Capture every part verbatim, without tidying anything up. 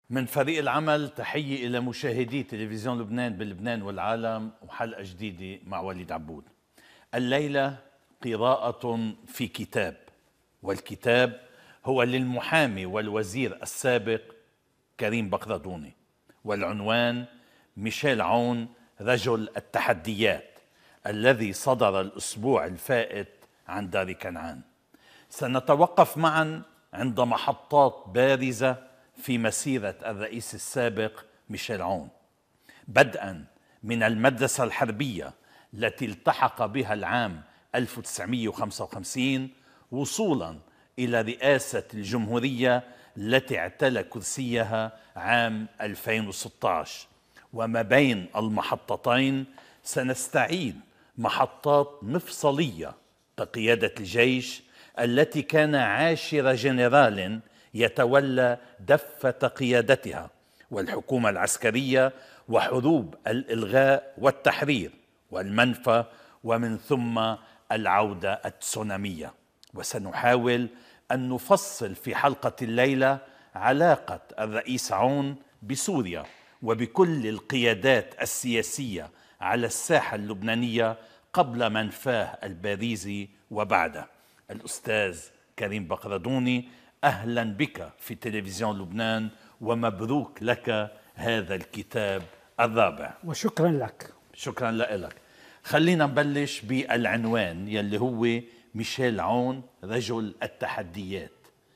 من فريق العمل تحية إلى مشاهدي تلفزيون لبنان بلبنان والعالم وحلقة جديدة مع وليد عبود. الليلة قراءة في كتاب، والكتاب هو للمحامي والوزير السابق كريم بقردوني، والعنوان ميشيل عون رجل التحديات، الذي صدر الأسبوع الفائت عن دار كنعان. سنتوقف معا عند محطات بارزة في مسيرة الرئيس السابق ميشيل عون، بدءا من المدرسة الحربية التي التحق بها العام ألف وتسعمئة وخمسة وخمسين، وصولا إلى رئاسة الجمهورية التي اعتلى كرسيها عام ألفين وستة عشر. وما بين المحطتين سنستعيد محطات مفصلية كقيادة الجيش التي كان عاشر جنرال يتولى دفة قيادتها، والحكومة العسكرية، وحروب الإلغاء والتحرير، والمنفى، ومن ثم العودة التسونامية. وسنحاول أن نفصل في حلقة الليلة علاقة الرئيس عون بسوريا وبكل القيادات السياسية على الساحة اللبنانية قبل منفاه الباريزي وبعده. الأستاذ كريم بقردوني، أهلا بك في تلفزيون لبنان، ومبروك لك هذا الكتاب الرابع. وشكرا لك. شكرا لك. خلينا نبلش بالعنوان يلي هو ميشيل عون رجل التحديات.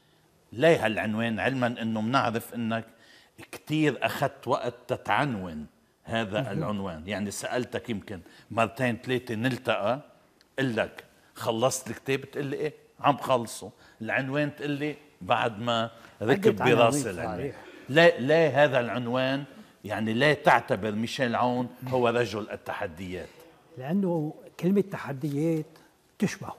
ليه هالعنوان؟ علما أنه منعرف أنك كتير أخذت وقت تتعنون هذا العنوان، يعني سألتك يمكن مرتين ثلاثة نلتقى، قل لك خلصت الكتاب، تقول لي إيه عم خلصه، العنوان تقول لي بعد ما ركب براس العنوان. لا لا هذا العنوان، يعني لا تعتبر ميشيل عون هو رجل التحديات؟ لأنه كلمة تحديات تشبهه،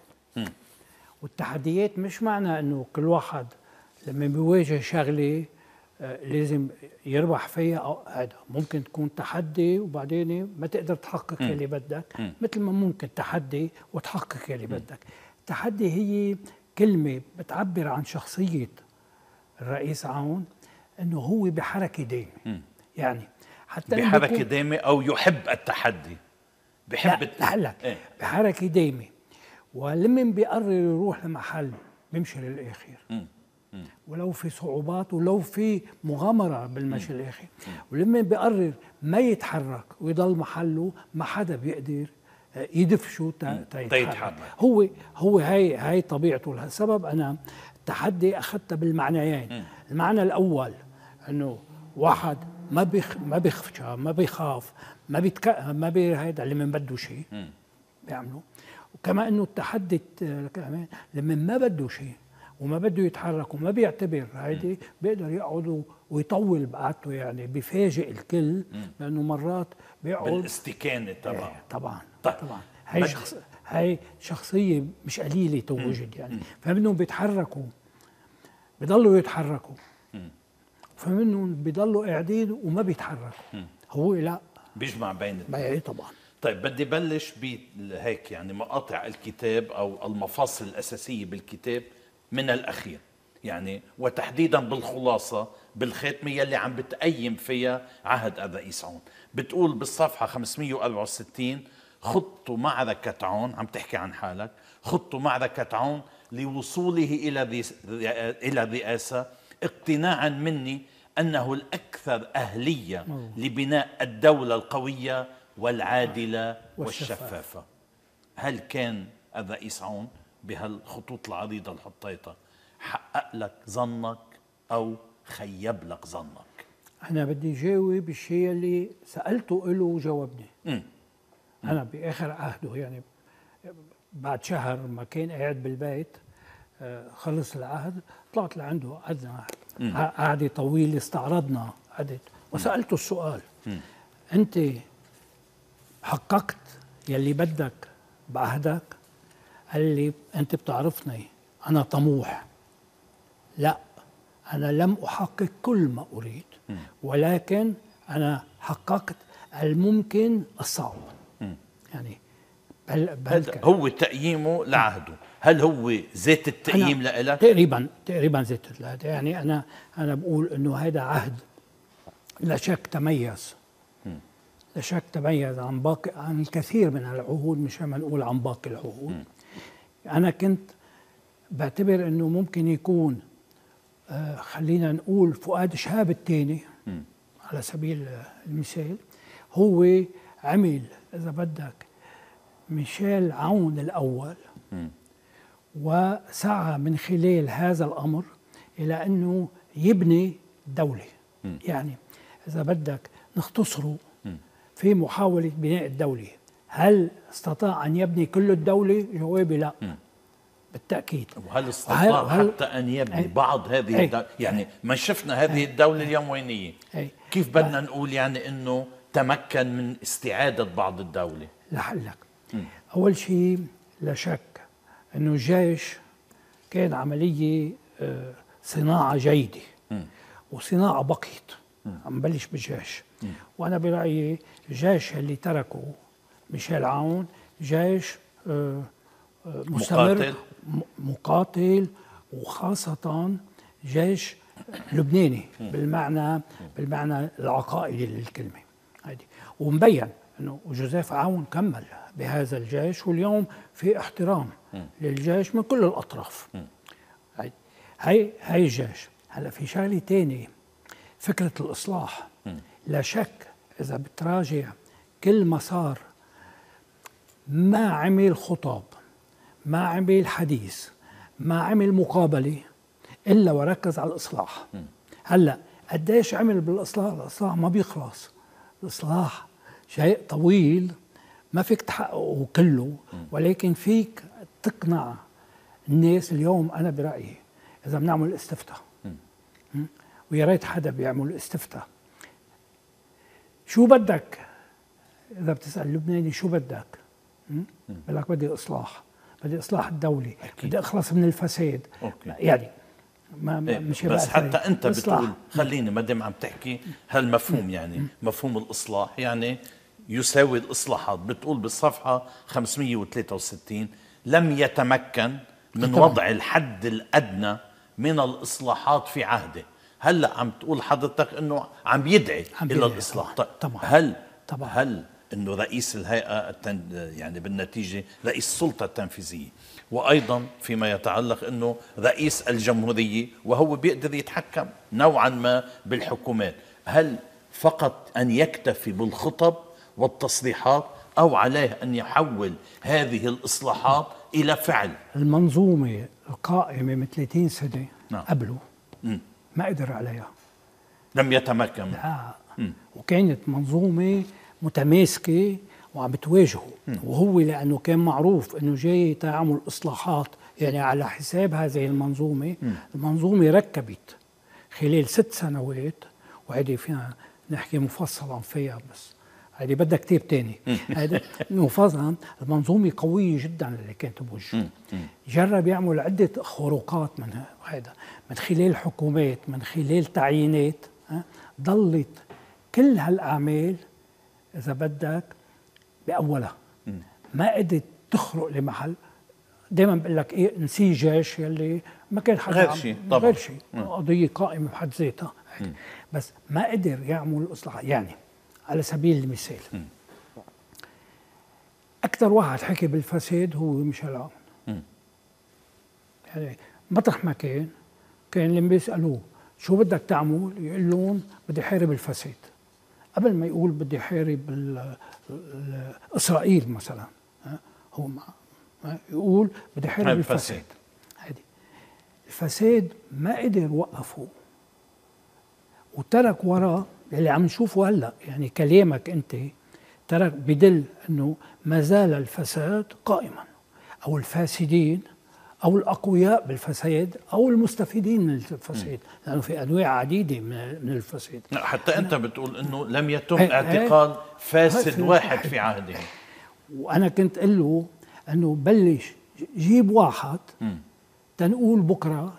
والتحديات مش معنى أنه كل واحد لما بيواجه شغلة لازم يربح فيها، أو هذا ممكن تكون تحدي وبعدين ما تقدر تحقق اللي بدك، مثل ما ممكن تحدي وتحقق اللي بدك. التحدي هي كلمة بتعبر عن شخصية الرئيس عون، أنه هو بحركة دائمة، يعني حتى بحركة دائمة أو يحب التحدي، بحب لا, لا, لا. ايه؟ بحركة دائمة، ولما بيقرر يروح لمحل بيمشي للآخر، م. م. ولو في صعوبات ولو في مغامرة بالمشي للآخر، ولما بيقرر ما يتحرك ويضل محله ما حدا بيقدر يدفشوا تيتحرك. هو هو هاي هاي طبيعته. لهالسبب انا التحدي اخذته بالمعنيين. المعنى الاول انه واحد ما بيخ ما بيخفش ما بيخاف ما بيتك ما بي هيدا اللي من بده شيء بيعمله، وكما انه التحدي كمان لما ما بده شيء وما بده يتحرك وما بيعتبر هيدي بيقدر يقعد ويطول بقعدته، يعني بيفاجئ الكل، لانه مرات بيقعد بالاستكانه. طبعا ايه طبعا طيب. طبعا هي شخص هي شخصيه مش قليله توجد، يعني فمنهم بيتحركوا بيضلوا يتحركوا، فمنهم بيضلوا قاعدين وما بيتحركوا. هو لا بيجمع بين الاثنين طبعا. طيب بدي بلش بهيك يعني مقاطع الكتاب او المفاصل الاساسيه بالكتاب من الاخير، يعني وتحديدا بالخلاصه بالختمه يلي عم بتقيم فيها عهد الرئيس عون. بتقول بالصفحه خمسمئة وأربعة وستين: خضت معركه عون، عم تحكي عن حالك، خضت معركه عون لوصوله الى الى الرئاسه اقتناعا مني انه الاكثر اهليه لبناء الدوله القويه والعادله والشفافه. هل كان الرئيس عون بهالخطوط العريضه اللي حطيتها حقق لك ظنك او خيب لك ظنك؟ انا بدي جاوب الشيء اللي سالته له وجاوبني. م. انا باخر عهده، يعني بعد شهر ما كان قاعد بالبيت خلص العهد، طلعت لعنده، قعدنا قعده طويله، استعرضنا قعدت وسالته السؤال: م. انت حققت يلي بدك بعهدك؟ قال لي: انت بتعرفني انا طموح، لا انا لم احقق كل ما اريد، ولكن انا حققت الممكن الصعب. يعني بل بل هو تقييمه لعهده. هل هو ذات التقييم لإلك؟ تقريبا تقريبا ذات التقييم. يعني انا انا بقول انه هذا عهد لا شك تميز لا شك تميز عن باقي عن الكثير من العهود، مش ما نقول عن باقي العهود. أنا كنت بعتبر إنه ممكن يكون آه خلينا نقول فؤاد شهاب الثاني على سبيل المثال هو عمل إذا بدك ميشيل عون الأول، م. وسعى من خلال هذا الأمر إلى أنه يبني دولة. م. يعني إذا بدك نختصره م. في محاولة بناء الدولة، هل استطاع أن يبني كل الدولة؟ جوابي لا. م. بالتأكيد. وهل استطاع وهل حتى أن يبني أي بعض هذه أي الدولة؟ يعني ما شفنا هذه أي الدولة اليوم وينية، كيف بدنا نقول يعني أنه تمكن من استعادة بعض الدولة؟ لحلك. أول شيء لا شك أنه الجيش كان عملية صناعة جيدة، م. وصناعة بقيت. عم بلش بالجيش، م. وأنا برأيي الجيش اللي تركه ميشيل عون جيش مستمر مقاتل. مقاتل وخاصة جيش لبناني بالمعنى بالمعنى العقائدي للكلمة هذه. ومبين انه جوزيف عون كمل بهذا الجيش، واليوم في احترام م. للجيش من كل الاطراف. هي هي هي الجيش. هلا في شغله ثانيه، فكره الاصلاح. م. لا شك اذا بتراجع كل مسار ما عمل خطاب، ما عمل حديث، ما عمل مقابله الا وركز على الاصلاح. م. هلا قديش عمل بالاصلاح؟ الاصلاح ما بيخلص، الاصلاح شيء طويل ما فيك تحققه كله، ولكن فيك تقنع الناس. اليوم انا برايي اذا بنعمل استفتاء، ويا ريت حدا بيعمل استفتاء، شو بدك؟ اذا بتسال اللبناني شو بدك؟ بقول لك بدي اصلاح، بدي اصلاح الدوله، بدي اخلص من الفساد. أوكي. يعني ما مش بس حتى انت إصلاح. بتقول خليني ما دام عم تحكي هالمفهوم، يعني مفهوم الاصلاح يعني يساوي الاصلاحات. بتقول بالصفحه خمسمئة وثلاثة وستين لم يتمكن من طبعا. وضع الحد الادنى من الاصلاحات في عهده. هلا عم تقول حضرتك انه عم يدعي عم الى الاصلاح. طبعا. طبعا. هل طبعا. هل انه رئيس الهيئه التن... يعني بالنتيجه رئيس السلطه التنفيذيه، وايضا فيما يتعلق انه رئيس الجمهوريه وهو بيقدر يتحكم نوعا ما بالحكومات، هل فقط ان يكتفي بالخطب والتصريحات او عليه ان يحول هذه الاصلاحات الى فعل؟ المنظومه القائمه من ثلاثين سنه نعم. قبله م. ما قدر عليها، لم يتمكن. لا م. وكانت منظومه متماسكه وعم بتواجهه، وهو لانه كان معروف انه جاي تعمل اصلاحات يعني على حساب هذه المنظومه. م. المنظومه ركبت خلال ست سنوات، وهذه فينا نحكي مفصلا فيها، بس هذه بدها كتاب ثاني. هذا مفصلا. المنظومه قويه جدا اللي كانت بوجهه. جرب يعمل عده خروقات من هذا، من خلال حكومات، من خلال تعيينات. ضلت كل هالاعمال اذا بدك باولها، ما قدرت تخرق لمحل. دائما بقول لك ايه، نسي جيش يلي ما كان حدا غير شيء، طبعا غير شيء، قضيه قائمه بحد ذاتها، بس ما قدر يعمل اصلاح. يعني على سبيل المثال م. اكثر واحد حكي بالفساد هو ميشيل عون. يعني مطرح ما كان كان اللي بيسالوه شو بدك تعمل يقول لهم بدي حارب الفساد، قبل ما يقول بدي حارب اسرائيل مثلا، هو يقول بدي حارب الفساد. هذه الفساد ما قدر وقفه، وترك وراه اللي عم نشوفه هلا. يعني كلامك انت ترك بدل انه ما زال الفساد قائما، او الفاسدين او الاقوياء بالفساد او المستفيدين من الفساد، لانه في انواع عديده من الفساد. حتى انت بتقول انه لم يتم اعتقال فاسد واحد في عهده، وانا كنت اقول له انه بلش جيب واحد تنقول بكره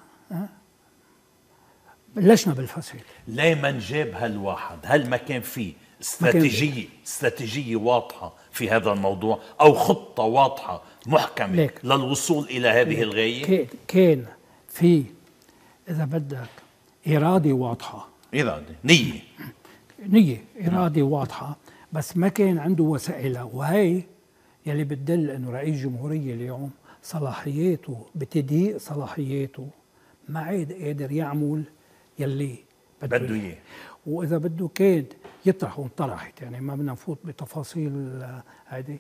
بلشنا بالفساد. ليه ما نجاب هالواحد؟ هل ما كان في استراتيجيه استراتيجيه واضحه في هذا الموضوع، او خطه واضحه محكمه ليك. للوصول الى هذه ليك. الغايه؟ كان في اذا بدك اراده واضحه، اراده نيه. نية إرادة واضحة، بس ما كان عنده وسائلها. وهي يلي بتدل أنه رئيس جمهورية اليوم صلاحياته بتضيق صلاحياته، ما عاد قادر يعمل يلي بده إياه. وإذا بده كاد يطرح وانطرحت، يعني ما بدنا نفوت بتفاصيل هذه.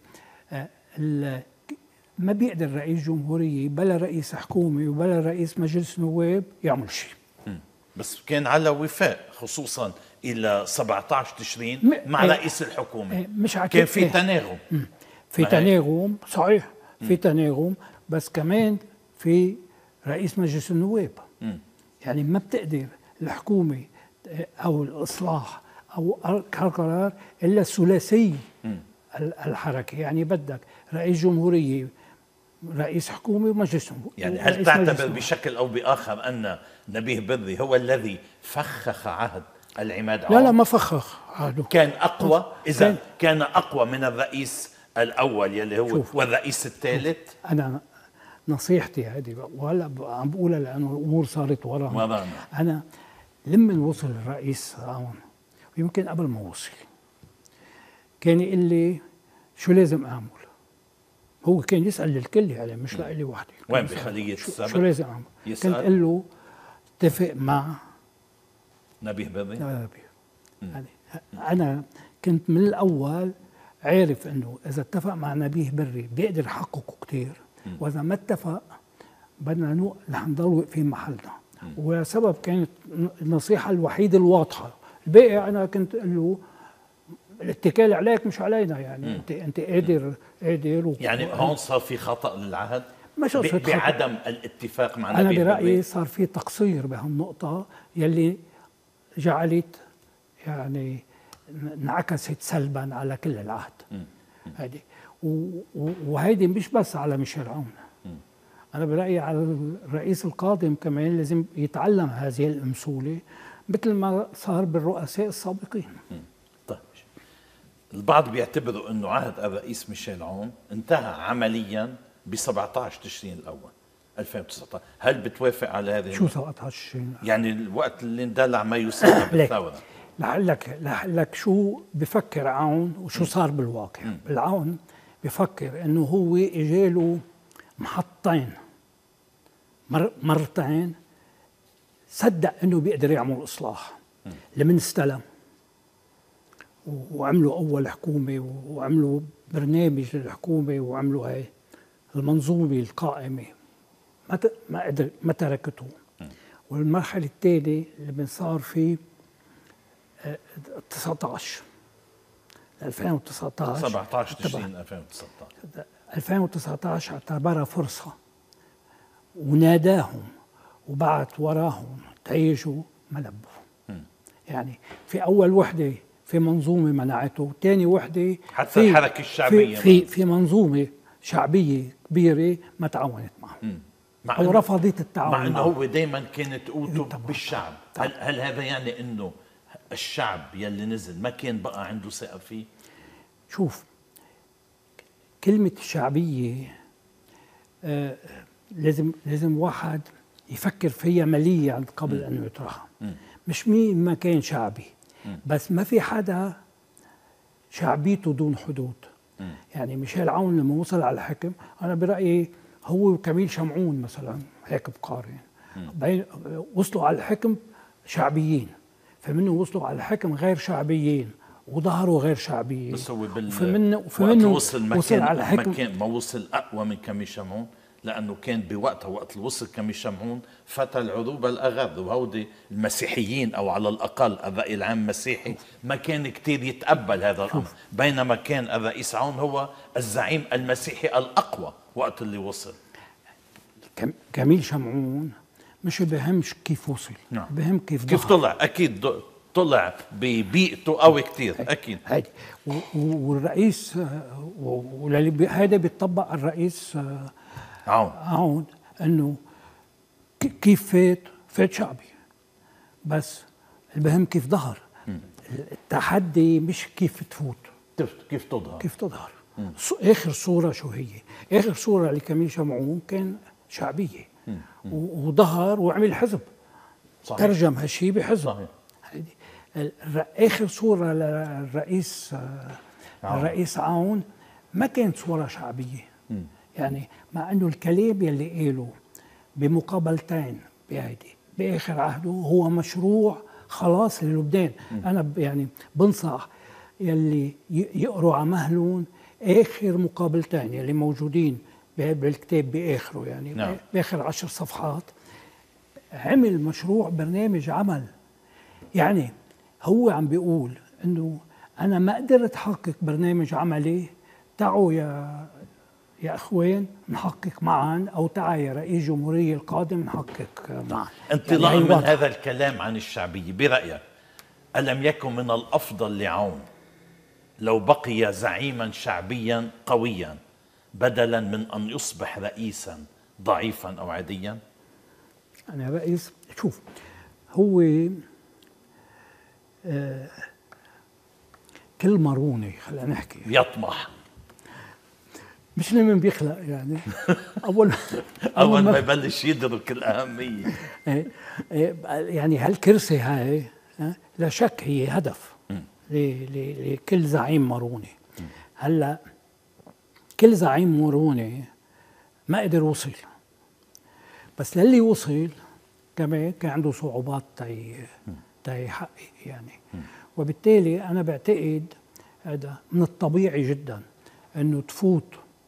ما بيقدر رئيس جمهورية بلا رئيس حكومة وبلا رئيس مجلس نواب يعمل شيء. بس كان على وفاء خصوصا الى سبعة عشر تشرين مع ايه رئيس الحكومه. ايه مش كان في تناغم. في تناغم صحيح، في تناغم، بس كمان في رئيس مجلس النواب. مم. يعني ما بتقدر الحكومه او الاصلاح او قرار الا الثلاثي الحركه. يعني بدك رئيس جمهوريه، رئيس حكومه ومجلس نواب. يعني هل تعتبر بشكل او باخر ان نبيه بري هو الذي فخخ عهد العماد عون؟ لا لا ما فخخ عهده، كان اقوى. اذا كان اقوى من الرئيس الاول يلي هو والرئيس الثالث. انا نصيحتي هذه وهلا عم بقولها لانه الامور صارت ورانا. ورانا انا لما وصل الرئيس عون، ويمكن قبل ما وصل، كان يقول لي شو لازم اعمل. هو كان يسال للكل يعني مش لإلي وحدي. وين بخليه السبت شو لازم اعمل؟ يسأل؟ كنت اقول له اتفق مع نبيه بري. نبيه يعني انا كنت من الاول عارف انه اذا اتفق مع نبيه بري بيقدر يحققه كثير، واذا ما اتفق بدنا نو رح نضل واقفين محلنا. وسبب كانت النصيحه الوحيده الواضحه. الباقي انا كنت اقول له الاتكال عليك مش علينا، يعني مم. انت انت قادر قادر. يعني هون صار في خطا للعهد مش قصة بعدم الاتفاق مع انا نبيه بري. برايي صار في تقصير بهالنقطه يلي جعلت يعني انعكست سلبا على كل العهد. هذه وهيدي مش بس على ميشيل عون. م. انا برايي على الرئيس القادم كمان لازم يتعلم هذه الامثله مثل ما صار بالرؤساء السابقين. م. طيب البعض بيعتبروا انه عهد الرئيس ميشيل عون انتهى عمليا ب سبعة عشر تشرين الاول ألفين وتسعة عشر. هل بتوافق على هذه؟ شو سبعة عشر تشرين؟ يعني الوقت اللي اندلع ما يسمى بالثوره. لك لك شو بفكر عون وشو صار بالواقع. م. بالعون بفكر انه هو اجاله محطتين مر مرتين صدق انه بيقدر يعمل اصلاح. م. لمن استلم وعملوا اول حكومه وعملوا برنامج للحكومه وعملوا هاي المنظومه القائمه، ما ما قدر ما تركته. م. والمرحله الثانيه اللي صار فيه تسعة عشر ألفين وتسعة عشر سبعة عشر تشرين ألفين وتسعة عشر ألفين وتسعة عشر اعتبرها فرصة وناداهم وبعت وراهم تيجوا ما لبوا. يعني في أول وحدة في منظومة منعته، ثاني وحدة حتى الحركة الشعبية في في, في منظومة شعبية كبيرة ما تعاونت معه أو رفضت التعاون مع أنه هو دايما كانت قوته بالشعب. هل, هل هذا يعني أنه الشعب يلي نزل ما كان بقى عنده ثقة فيه؟ شوف كلمة الشعبية آه لازم لازم واحد يفكر فيها مليا قبل م. أن يطرحها. مش مين ما كان شعبي، م. بس ما في حدا شعبيته دون حدود. م. يعني ميشيل عون لما وصل على الحكم أنا برأيي هو وكميل شمعون مثلا هيك بقارن بين وصلوا على الحكم شعبيين، فمنه وصلوا على الحكم غير شعبيين وظهروا غير شعبيين. بس هو بال فمنه وفمنه وصل ما وصل على الحكم ما كان ما وصل اقوى من كميل شمعون، لانه كان بوقتها وقت اللي وصل كميل شمعون فتى العروبه الاغر، وهودي المسيحيين او على الاقل الراي العام المسيحي ما كان كثير يتقبل هذا الامر، بينما كان الرئيس عون هو الزعيم المسيحي الاقوى وقت اللي وصل. كميل شمعون مش بهمش كيف وصل، نعم. بهم كيف كيف طلع. اكيد طلع ببيئته قوي كثير اكيد. هيدي والرئيس واللي هذا بيطبق على الرئيس عون عون انه كيف فات فات شعبي، بس البهم كيف ظهر. التحدي مش كيف تفوت، كيف تظهر كيف تظهر. اخر صوره شو هي؟ اخر صوره لكميل شمعون كان شعبيه وظهر وعمل حزب. صحيح. ترجم هالشيء بحزب. صحيح. الر- اخر صوره للرئيس عون. الرئيس عون ما كانت صوره شعبيه. يعني مع انه الكلام يلي قاله بمقابلتين بهيدي باخر عهده هو مشروع خلاص للبنان. انا ب- يعني بنصح يلي ي- يقروا على مهلون اخر مقابلتين يلي موجودين ب- بالكتاب باخره، يعني نعم. باخر عشر صفحات. عمل مشروع برنامج عمل. يعني هو عم بيقول انه انا ما قدرت احقق برنامج عملي، تعوا يا يا اخوان نحقق معا، او تعا يا رئيس جمهورية القادم نحقق معا. انطلاقا يعني هي من واضحة. هذا الكلام عن الشعبية، برأيك ألم يكن من الأفضل لعون لو بقي زعيما شعبيا قويا بدلا من أن يصبح رئيسا ضعيفا أو عاديا؟ أنا رئيس، شوف هو آه كل مرونة خلينا نحكي، يطمح مش لمن بيخلق يعني اول أول ما يبلش يدرك الأهمية. إيه، إيه، يعني هالكرسي هاي ها، لا شك هي هدف ل- ل- لكل زعيم مروني. هلا كل زعيم مروني ما قدر يوصل، بس للي وصل كمان كان عنده صعوبات تي تيحقق يعني. وبالتالي انا بعتقد هذا من الطبيعي جدا انه تفوت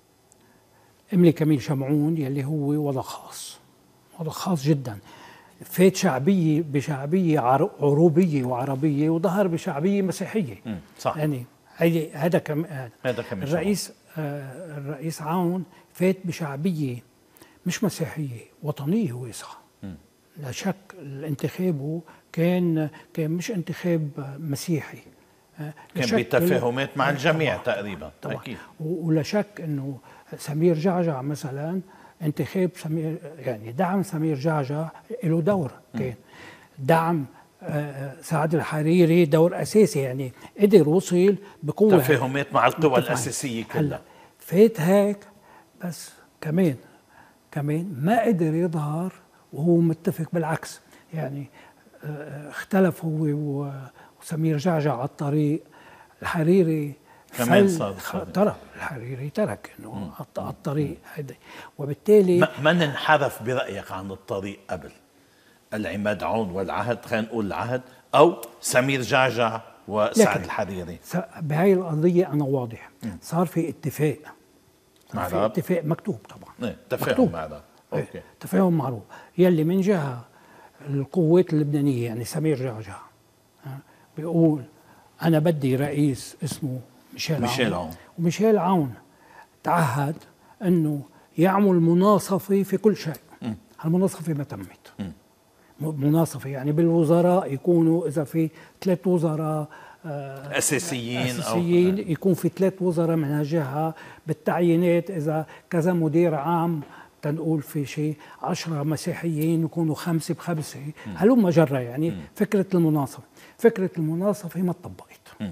املي كميل شمعون يلي هو وضع خاص، وضع خاص جدا، فات شعبيه بشعبيه عر- عروبيه وعربيه، وظهر بشعبيه مسيحيه. مم، صح. يعني هيدي هذا كم هذا كميل الرئيس آه الرئيس عون فات بشعبيه مش مسيحيه، وطنيه واسعه. لا شك الانتخاب كان كان مش انتخاب مسيحي، آه، لا كان شك بتفاهمات مع آه، الجميع طبعاً. تقريبا. طبعا. أكيد. و- ولا شك انه سمير جعجع مثلا انتخاب سمير، يعني دعم سمير جعجع له دور، كان دعم آه، سعد الحريري دور اساسي، يعني قدر وصل بقوه. تفاهمات مع القوى متفاهم. الأساسية هلا كلها. فات هيك، بس كمان كمان ما قدر يظهر وهو متفق، بالعكس يعني آه، اختلف هو و- وسمير جعجع على الطريق. الحريري كمان فل- صار- خ- صار. ترك الحريري ترك انه على على الطريق هيدا. وبالتالي ما- من انحرف برأيك عن الطريق قبل؟ العماد عون والعهد، خلينا نقول العهد، أو سمير جعجع وسعد لكن الحريري؟ س- بهاي القضيه انا واضح، صار في اتفاق، صار مع في العرب؟ اتفاق مكتوب طبعا. إيه، تفاهم مكتوب. مع هذا. إيه، أوكي. تفاهم معروف، يلي من جهه القوات اللبنانيه يعني سمير جعجع ها، بيقول انا بدي رئيس اسمه ميشيل, ميشيل عون. عون. وميشيل عون تعهد انه يعمل مناصفه في كل شيء. هالمناصفه ما تمت. م- مناصفه يعني بالوزراء يكونوا اذا في ثلاث وزراء آه، أساسيين أو اساسيين يكون في ثلاث وزراء من هالجهه، بالتعيينات اذا كذا مدير عام تنقول في شيء عشرة مسيحيين يكونوا خمسة بخمسة. هلما جرى يعني فكرة المناصفة. فكرة المناصفة ما طبقت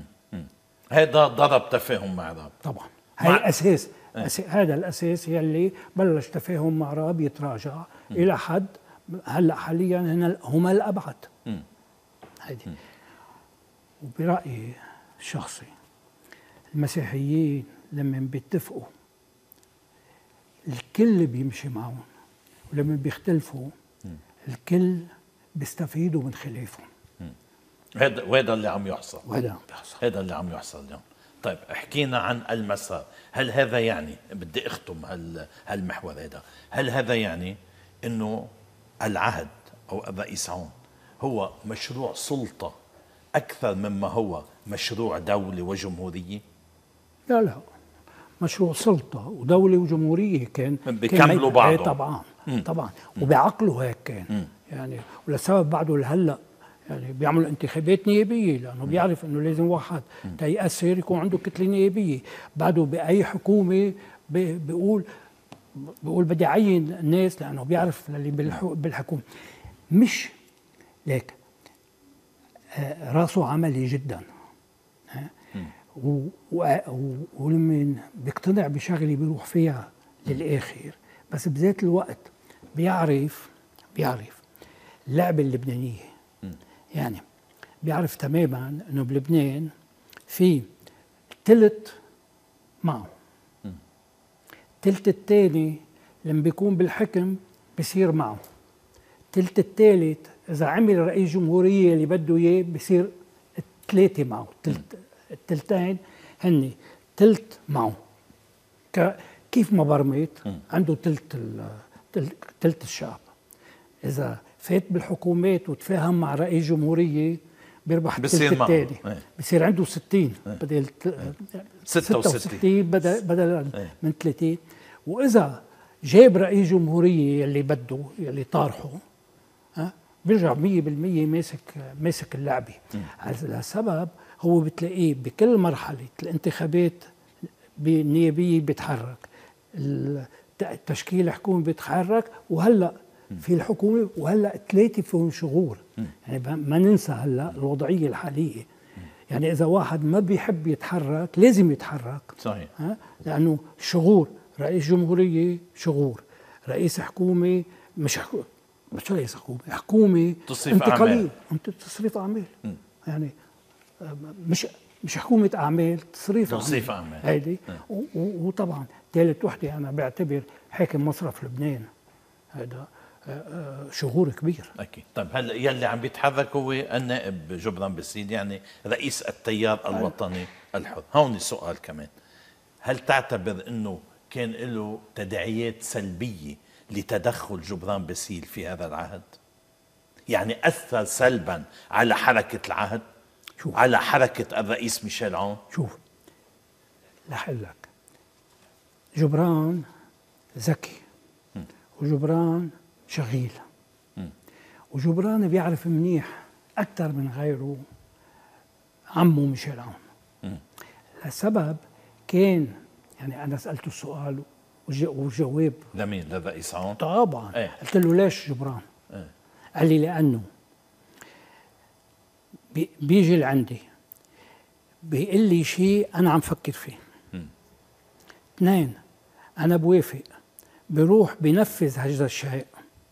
هذا ضرب تفاهم مع العرب. طبعا. هي مع- الأساس. أس... هذا الأساس يلي بلش تفاهم مع راب يتراجع إلى حد هلا حاليا هنا هما الأبعد. هيدي. وبرأيي الشخصي المسيحيين لما بيتفقوا الكل بيمشي معهم، ولما بيختلفوا الكل بيستفيدوا من خلافهم. هذا وهذا اللي عم يحصل. وهذا عم بيحصل. هذا اللي عم يحصل اليوم. طيب حكينا عن المسار، هل هذا يعني، بدي اختم هال هالمحور هذا، هل هذا يعني انه العهد او الرئيس عون هو مشروع سلطة اكثر مما هو مشروع دولة وجمهورية؟ لا لا، مشروع سلطة ودولة وجمهورية كان بيكملوا كان بعضهم. إيه طبعا. مم. طبعا وبعقله هيك كان. مم. يعني ولسبب بعده لهلا يعني بيعمل انتخابات نيابية، لأنه بيعرف إنه لازم واحد تيأثر يكون عنده كتلة نيابية. بعده بأي حكومة بي- بيقول بيقول بدي أعين الناس، لأنه بيعرف اللي بالح- بالحكومة مش ليك. آه، راسه عملي جدا. ها؟ و- و- و- ولما بيقتنع بشغله بيروح فيها للآخر، بس بذات الوقت بيعرف بيعرف اللعبة اللبنانية. يعني بيعرف تماما انه بلبنان في تلت معه، التلت الثاني لما بيكون بالحكم بصير معه، التلت الثالث اذا عمل رئيس جمهوريه اللي بده اياه بصير الثلاثه معه، التلت التلتين هن تلت معه. كيف ما برمت عنده تلت تلت الشعب. اذا فات بالحكومات وتفاهم مع رئيس جمهوريه بيربح التلت الثاني، بصير عنده ستين بدل ستة وستين بدل بدل من ثلاثين. واذا جاب رئيس جمهوريه يلي بده يلي طارحه ها بيرجع مية بالمية ماسك ماسك اللعبه. على السبب هو بتلاقيه بكل مرحله الانتخابات بالنيابيه بيتحرك، التشكيل الحكومي بيتحرك، وهلا في الحكومه وهلا ثلاثه فيهم شغور. يعني ما ننسى هلا الوضعيه الحاليه، يعني اذا واحد ما بيحب يتحرك لازم يتحرك. صحيح. ها لانه شغور رئيس جمهوريه شغور، رئيس حكومه مش حكومة مش رئيس حكومه حكومه انتقاليه تصريف اعمال. م. يعني مش مش حكومه اعمال تصريف اعمال تصريف اعمال هيدي. وطبعا ثالث وحده انا بعتبر حاكم مصرف لبنان، هذا شغور كبير. اكيد. طيب هلا يلي عم بيتحرك هو النائب جبران باسيل، يعني رئيس التيار الوطني الحر. هون السؤال كمان، هل تعتبر انه كان له تداعيات سلبيه لتدخل جبران باسيل في هذا العهد؟ يعني اثر سلبا على حركه العهد؟ شوف. على حركه الرئيس ميشيل عون؟ شوف رح اقول لك، جبران ذكي وجبران شغيل، وجبران بيعرف منيح أكثر من غيره عمه ميشيل عون. لسبب كان يعني أنا سألته السؤال والجواب لمين؟ للرئيس عون؟ طبعا. ايه؟ قلت له ليش جبران؟ ايه؟ قال لي لأنه بي بيجي لعندي بيقول لي شيء أنا عم فكر فيه. م. اثنين، أنا بوافق، بروح بينفذ هذا الشيء.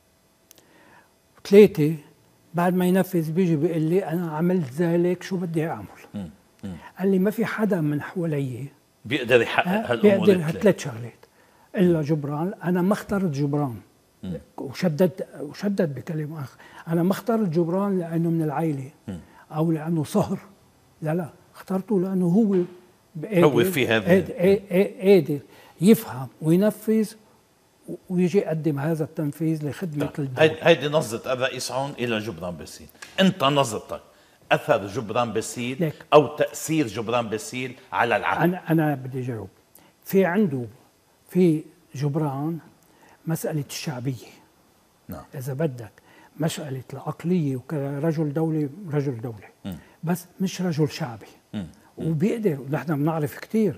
ثلاثة، بعد ما ينفذ بيجي بيقول لي أنا عملت ذلك شو بدي أعمل. م. م. قال لي ما في حدا من حوالي بيقدر يحقق هالأمور بيقدر هالثلاث شغلات إلا جبران. أنا ما اخترت جبران. م. وشدد وشدد بكلمة آخر، أنا ما اخترت جبران لأنه من العائلة م. أو لأنه صهر، لا لا، اخترته لأنه هو هو في هذا قادر يفهم وينفذ ويجي يقدم هذا التنفيذ لخدمة الدولة. هيدي نظرة الرئيس عون إلى جبران باسيل. أنت نظرتك أثر جبران باسيل أو تأثير جبران باسيل على العهد؟ أنا أنا بدي أجاوب. في عنده في جبران مسألة الشعبية. نعم. إذا بدك مسألة العقلية وكرجل دولي رجل دولي، م. بس مش رجل شعبي. م. وبيقدر، ونحن بنعرف كثير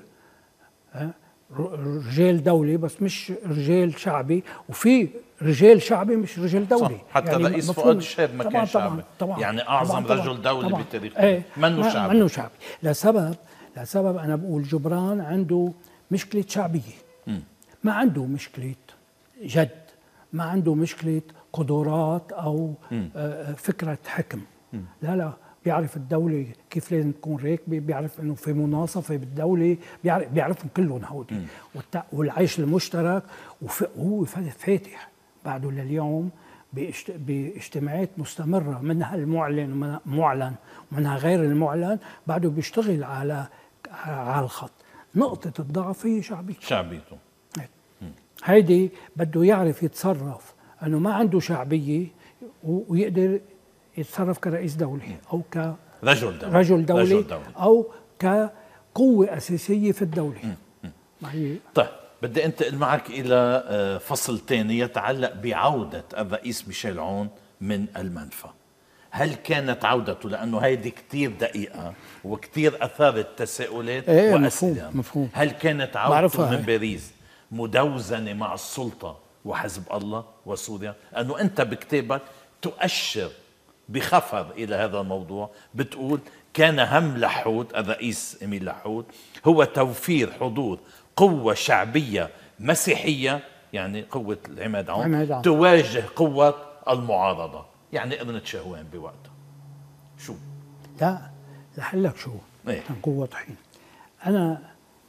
رجال دولي بس مش رجال شعبي، وفي رجال شعبي مش رجال دولي. صح. حتى يعني الرئيس فؤاد الشهاب ما كان شعبي. طبعاً يعني أعظم طبعاً رجل دولي طبعاً بتاريخ ايه منه شعبي. منه شعبي لسبب لسبب أنا بقول جبران عنده مشكلة شعبية. م. ما عنده مشكلة جد، ما عنده مشكلة قدرات أو م. فكرة حكم. م. لا لا، بيعرف الدولة كيف لازم تكون راكبة، بيعرف انه في مناصفة بالدولة، بيعرف بيعرفهم كلهم هودي، والعيش المشترك. وهو فاتح بعده لليوم باجتماعات مستمرة، منها المعلن ومنها معلن ومنها غير المعلن، بعده بيشتغل على على الخط. نقطة الضعف هي شعبيته. شعبيته. هيدي بده يعرف يتصرف، انه ما عنده شعبية ويقدر يتصرف كرئيس دولي أو كرجل دولي. رجل دولي, رجل دولي أو كقوة أساسية في الدولة. طيب بدي أنتقل معك إلى فصل ثاني يتعلق بعودة الرئيس ميشيل عون من المنفى. هل كانت عودته، لأنه هيدي كتير دقيقة وكتير أثارت تساؤلات ايه وأسئلة، مفهوم مفهوم. هل كانت عودته من باريس مدوزنة مع السلطة وحزب الله وسوريا؟ أنه أنت بكتابك تؤشر بخفر إلى هذا الموضوع، بتقول كان هم لحود الرئيس إميل لحود هو توفير حضور قوة شعبية مسيحية، يعني قوة العماد عون، تواجه قوة المعارضة، يعني ابنة شهوان بوقتها. شو لا لحلك شو إيه؟ نكون واضحين. انا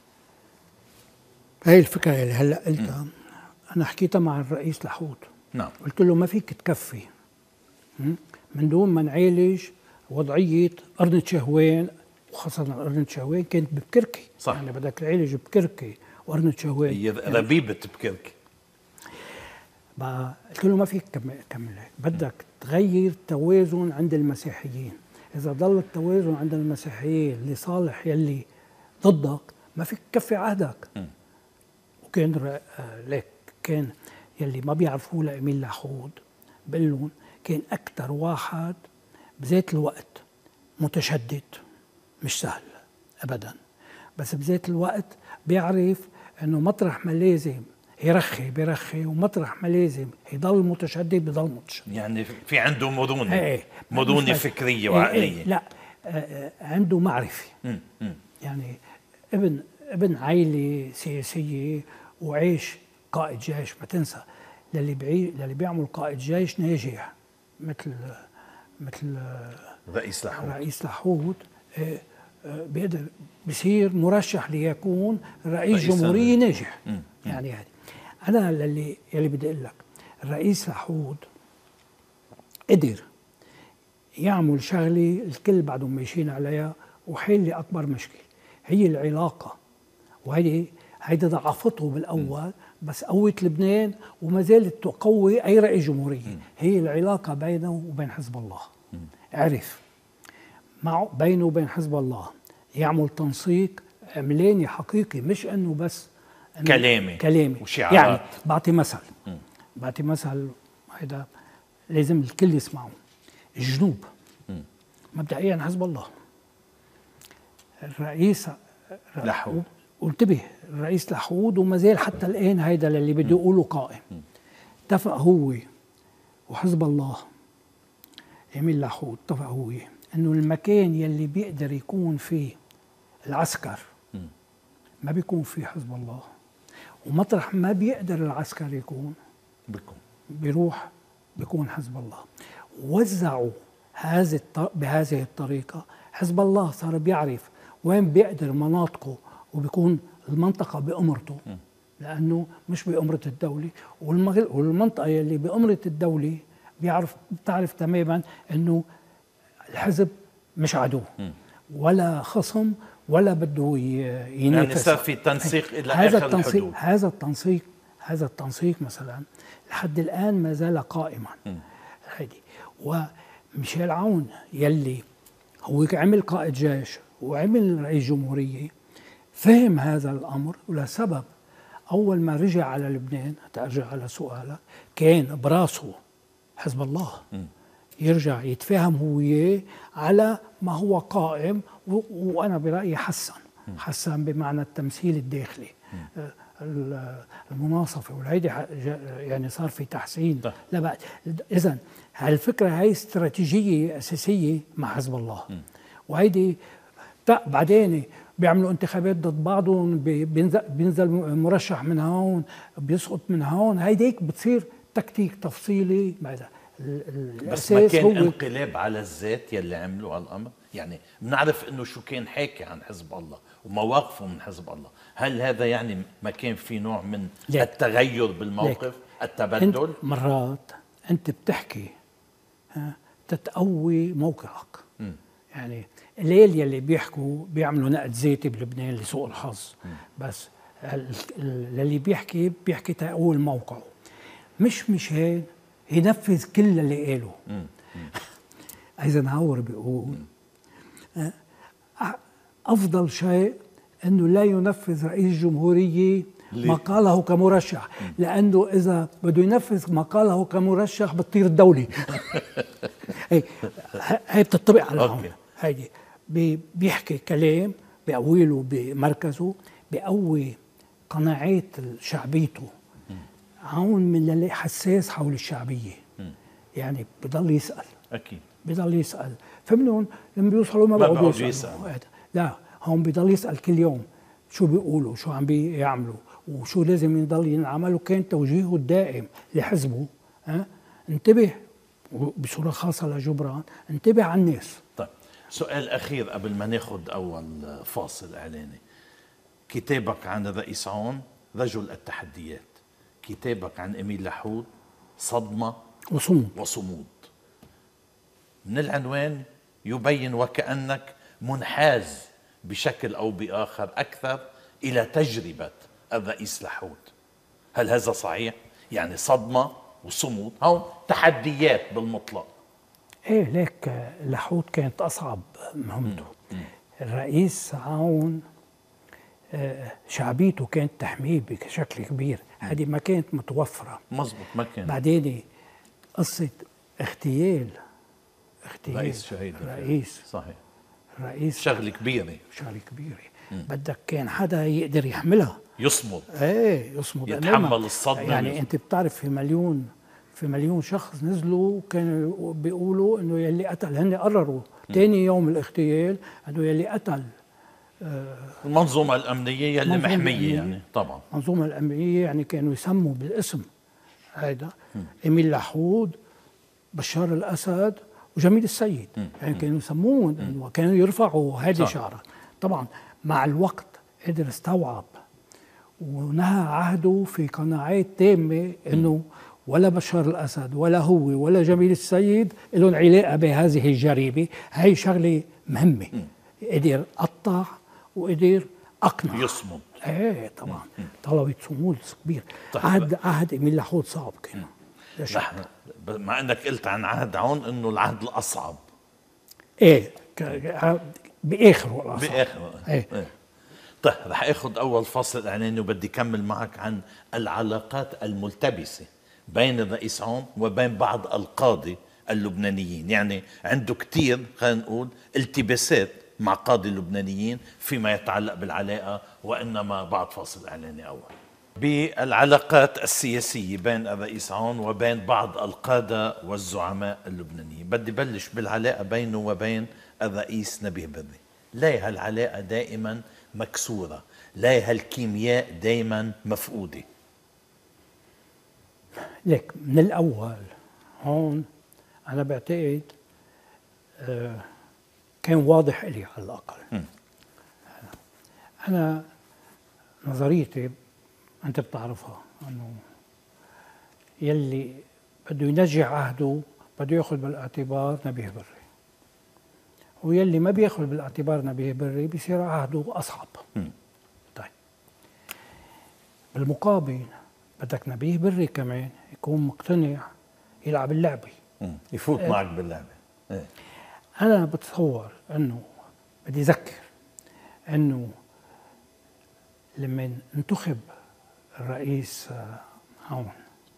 هاي الفكره اللي هلا قلتها م. انا حكيتها مع الرئيس لحود. نعم. قلت له ما فيك تكفي من دون ما نعالج وضعيه قرنة شهوين، وخاصه قرنة شهوين كانت ببكركي. صح. يعني بدك تعالج بكركي وقرنة شهوين، هي ربيبه بكركي. بقى قلت له ما فيك تكمل هيك، بدك تغير توازن عند المسيحيين. اذا ضل التوازن عند المسيحيين لصالح يلي ضدك ما فيك تكفي عهدك. م. وكان ليك كان يلي ما بيعرفوه لإميل لحود بقول لهم كان اكثر واحد بذات الوقت متشدد، مش سهل ابدا، بس بذات الوقت بيعرف انه مطرح ما لازم يرخي بيرخي، ومطرح ما لازم يضل متشدد بيضل متشدد. يعني في عنده مرونه، ايه مرونه فكريه وعقليه. ايه لا آه عنده معرفه. م. م. يعني ابن ابن عائله سياسيه وعيش قائد جيش. ما تنسى للي بعي للي بيعمل قائد جيش ناجح مثل مثل رئيس لحود رئيس لحود آه آه بيقدر بصير مرشح ليكون رئيس, رئيس جمهوريه ناجح. م. م. يعني هذه أنا اللي يلي بدي أقول لك، الرئيس لحود قدر يعمل شغلة الكل بعدهم ماشيين عليها، وحل لي أكبر مشكلة هي العلاقة، وهي هيدي ضعفته بالأول بس قوت لبنان وما زالت تقوي أي رئيس جمهورية. هي العلاقة بينه وبين حزب الله. عرف معه بينه وبين حزب الله يعمل تنسيق عملاني حقيقي، مش أنه بس كلامي كلامي وشعارات. يعني بعطي مثل م. بعطي مثل هيدا لازم الكل يسمعه. الجنوب م. مبدئيا حزب الله، الرئيس لحود، وانتبه الرئيس لحود وما زال حتى الان هيدا اللي بده يقوله قائم. اتفق هو وحزب الله إميل لحود، اتفق هو انه المكان يلي بيقدر يكون فيه العسكر م. ما بيكون فيه حزب الله، ومطرح ما بيقدر العسكر يكون بيكون بيروح بيكون حزب الله. وزعوا هذه بهذه الطريقة. حزب الله صار بيعرف وين بيقدر مناطقه، وبيكون المنطقة بأمرته، لأنه مش بأمرة الدولة، والمنطقة اللي بأمرة الدولة بيعرف بتعرف تماما أنه الحزب مش عدو ولا خصم ولا بده ينافس. يعني صار في تنسيق الى هذا اخر التنسيق الحدود. هذا التنسيق هذا التنسيق مثلا لحد الان ما زال قائما. هيدي وميشيل عون يلي هو عمل قائد جيش وعمل رئيس جمهوريه فهم هذا الامر، ولسبب اول ما رجع على لبنان، ترجع على سؤالك، كان براسه حزب الله م. يرجع يتفاهم هو وياه على ما هو قائم، وانا برايي حسن حسن بمعنى التمثيل الداخلي، المناصفه والهيدي يعني صار في تحسين. لا بعد اذا هالفكره هي استراتيجيه اساسيه مع حزب الله، وهيدي بعدين بيعملوا انتخابات ضد بعضهم، بينزل بينزل مرشح من هون بيسقط من هون، هيديك بتصير تكتيك تفصيلي. بعد بس ما كان انقلاب على الذات يلي عملوا على الامر. يعني بنعرف انه شو كان حاكي عن حزب الله ومواقفه من حزب الله، هل هذا يعني ما كان في نوع من ليك. التغير بالموقف ليك. التبدل؟ انت مرات انت بتحكي تتقوي موقعك. م. يعني الليل يلي بيحكوا بيعملوا نقد ذاتي بلبنان لسوء الحظ، م. بس اللي بيحكي بيحكي تقوي موقعه، مش مشان ينفذ كل اللي قاله. ايزنهاور بيقول م. افضل شيء انه لا ينفذ رئيس جمهوريه ما قاله كمرشح، لانه اذا بده ينفذ ما قاله كمرشح بتطير الدوله. هي هي بتطبق على هون. هيدي بيحكي كلام بيقوي له بمركزه، بيقوي قناعات شعبيته. هون من اللي حساس حول الشعبيه، يعني بضل يسال اكيد بضل يسال فمنهم لما بيوصلوا ما بيقعدوا يسالوا. لا هون بضل يسال كل يوم شو بيقولوا، شو عم بيعملوا، وشو لازم يضل ينعمل، وكان توجيهه الدائم لحزبه أه؟ انتبه بصوره خاصه لجبران، انتبه على الناس. طيب سؤال أخير قبل ما ناخذ أول فاصل إعلاني. كتابك عن الرئيس عون رجل التحديات، كتابك عن إميل لحود صدمة وصمود وصمود. من العنوان يبين وكأنك منحاز بشكل أو بآخر أكثر إلى تجربة الرئيس لحود. هل هذا صحيح؟ يعني صدمة وصمود، هون تحديات بالمطلق. ايه ليك لحود كانت اصعب مهمته. الرئيس عون شعبيته كانت تحميه بشكل كبير، هذه ما كانت متوفره. مزبوط، ما كان. بعدين قصه اغتيال اغتيال رئيس شهيد رئيس صحيح، رئيس شغله كبيره شغله كبيره. بدك كان حدا يقدر يحملها، يصمد، ايه يصمد، يتحمل الصدمه. يعني يصمد. انت بتعرف في مليون في مليون شخص نزلوا كانوا بيقولوا انه يلي قتل، هن قرروا ثاني يوم الاغتيال انه يلي قتل آه المنظومه الامنيه يلي محميه، يعني طبعا المنظومه الامنيه، يعني كانوا يسموا بالاسم هذا إميل لحود، بشار الاسد، وجميل السيد. م. يعني كانوا يسموهم وكانوا يرفعوا هذه شعره. طبعا مع الوقت قدر استوعب ونهى عهده في قناعات تامه انه ولا بشار الاسد ولا هو ولا جميل السيد لهم علاقه بهذه الجريمه. هي شغله مهمه. م. قدر قطع وقدر اقنع، يصمد. ايه طبعا طلبت صمود كبير. طيب. عهد عهد إميل لحود صعب كان. نحن مع انك قلت عن عهد عون انه العهد الاصعب. ايه باخره الاصعب باخره. ايه, إيه. طيب رح اخذ اول فاصل اعلاني وبدي كمل معك عن العلاقات الملتبسه بين الرئيس عون وبين بعض القاضي اللبنانيين. يعني عنده كتير خلينا نقول التباسات مع قاضي اللبنانيين فيما يتعلق بالعلاقه، وانما بعد فاصل اعلاني اول. بالعلاقات السياسيه بين الرئيس عون وبين بعض القاده والزعماء اللبنانيين، بدي بلش بالعلاقه بينه وبين الرئيس نبيه بري. ليه هالعلاقه دائما مكسوره؟ ليه هالكيمياء دائما مفقوده؟ لك من الأول هون أنا بعتقد آه كان واضح إلي على الأقل. م. أنا نظريتي أنت بتعرفها، أنه يلي بده ينجح عهده بده يأخذ بالاعتبار نبيه بري، ويلي ما بيأخذ بالاعتبار نبيه بري بيصير عهده أصعب. م. طيب بالمقابل بدك نبيه بري كمان يكون مقتنع يلعب اللعبة، يفوت إيه؟ معك باللعبة. إيه؟ أنا بتصور أنه بدي أذكر أنه لما انتخب الرئيس عون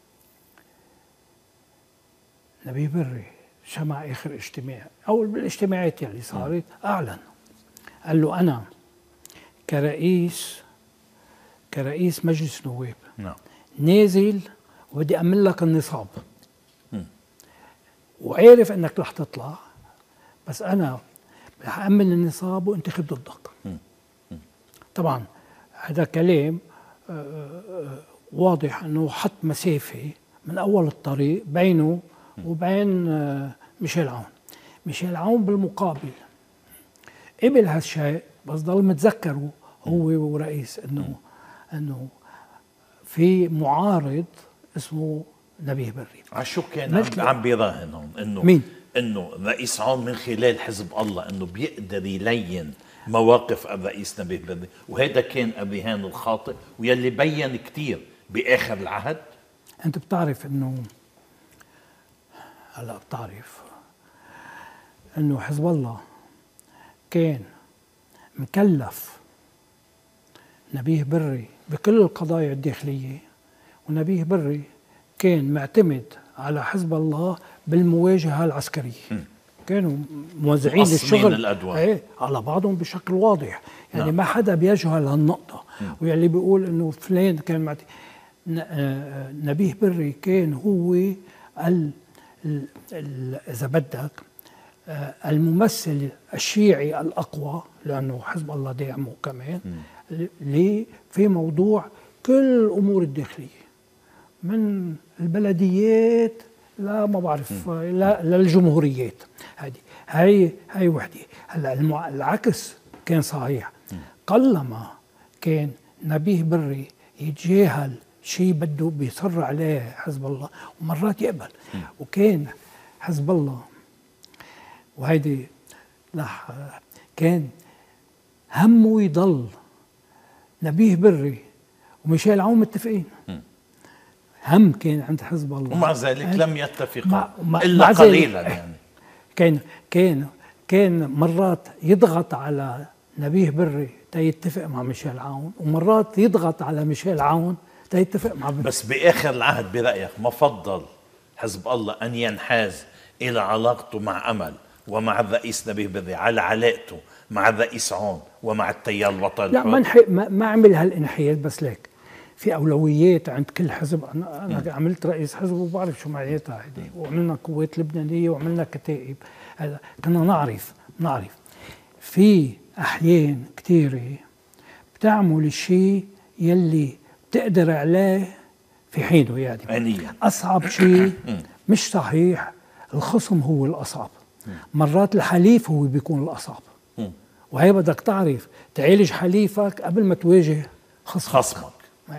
نبيه بري شمع آخر اجتماع أو بالاجتماعات اللي صارت أعلن، قال له أنا كرئيس كرئيس مجلس نواب نعم نازل وبدي أأمن لك النصاب، م. وعارف أنك رح تطلع، بس أنا رح أأمن النصاب وانتخب ضدك. م. م. طبعا هذا كلام واضح أنه حط مسافة من أول الطريق بينه وبين ميشيل عون. ميشيل عون بالمقابل قبل هالشيء، بس ضل متذكره هو ورئيس أنه أنه في معارض اسمه نبيه بري. عشو كان عم بيراهن هون انه مين؟ انه الرئيس عون من خلال حزب الله انه بيقدر يلين مواقف الرئيس نبيه بري، وهذا كان الرهان الخاطئ ويلي بين كتير باخر العهد. انت بتعرف انه هلا بتعرف انه حزب الله كان مكلف نبيه بري بكل القضايا الداخلية، ونبيه بري كان معتمد على حزب الله بالمواجهة العسكرية. م. كانوا موزعين الشغل الأدوار ايه على بعضهم بشكل واضح، يعني نعم. ما حدا بيجهل هالنقطة. ويلي بيقول انه فلان كان معت... نبيه بري كان هو ال... ال... ال... إذا بدك الممثل الشيعي الأقوى، لأنه حزب الله داعمه كمان ليه في موضوع كل الأمور الداخلية من البلديات لا ما بعرف لا للجمهوريات. هذه هاي هاي وحده. هلا المع... العكس كان صحيح. قلما كان نبيه بري يتجاهل شيء بده بيصر عليه حزب الله ومرات يقبل. وكان حزب الله وهيدي لح كان همه يضل نبيه بري وميشيل عون متفقين. هم كان عند حزب الله ومع ذلك لم يتفقوا مع مع الا مع قليلا يعني. كان كان كان مرات يضغط على نبيه بري تيتفق مع ميشيل عون، ومرات يضغط على ميشيل عون تيتفق مع بري. بس باخر العهد برايك ما فضل حزب الله ان ينحاز الى علاقته مع امل ومع الرئيس نبيه بري على علاقته مع الرئيس عون ومع التيار الوطني؟ لا ما انحي... ما, ما عمل هالانحياز، بس ليك في اولويات عند كل حزب. انا انا م. عملت رئيس حزب وبعرف شو معناتها هيدي، وعملنا قوات لبنانيه وعملنا كتائب. هذا كنا نعرف نعرف في احيان كثيره بتعمل الشيء يلي بتقدر عليه في حينه. يعني عنيا. اصعب شيء مش صحيح الخصم هو الاصعب، مرات الحليف هو بيكون الاصعب. وهي بدك تعرف تعالج حليفك قبل ما تواجه خصمك, خصمك.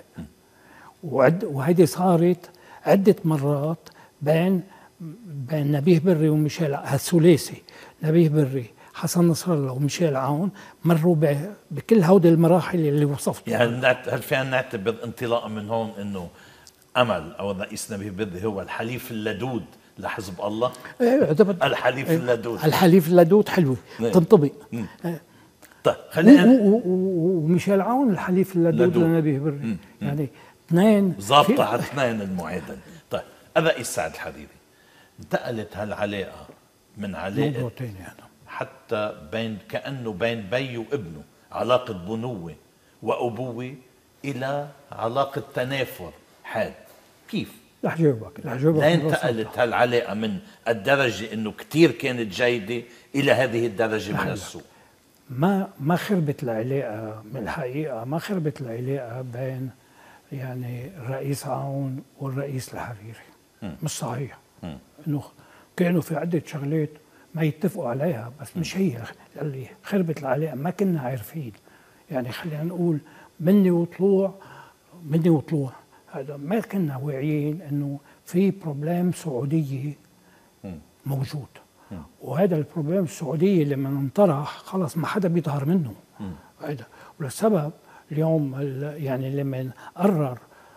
وعد وهيدي صارت عدة مرات بين بين نبيه بري وميشيل، هالثلاثي نبيه بري حسن نصر الله وميشيل عون مروا بكل هودي المراحل اللي وصفتها. يعني هل فينا نعتبر انطلاقا من هون انه امل او الرئيس نبيه بري هو الحليف اللدود لحزب الله؟ ايه الحليف اللدود. الحليف اللدود حلوه تنطبق. طيب خلينا وميشيل عون الحليف اللدود لنبيه بري، يعني اثنين ظابطه على اثنين المعادله. طيب الرئيس سعد الحريري انتقلت هالعلاقه من علاقه حتى بين كانه بين بي وابنه، علاقه بنوه وابوه، الى علاقه تنافر حاد. كيف؟ رح جاوبك رح جاوبك لين انتقلت هالعلاقه من الدرجه انه كثير كانت جيده الى هذه الدرجه من السوء؟ ما ما خربت العلاقه من الحقيقه، ما خربت العلاقه بين يعني الرئيس عون والرئيس الحريري. م. مش صحيح. م. انه كانوا في عده شغلات ما يتفقوا عليها، بس مش هي اللي خربت العلاقه. ما كنا عارفين، يعني خلينا نقول مني وطلوع مني وطلوع هذا ما كنا واعيين انه في بروبلم سعوديه موجود. م. وهذا البروبلم السعوديه لما انطرح خلص ما حدا بيظهر منه. هذا وللسبب اليوم يعني لما قرر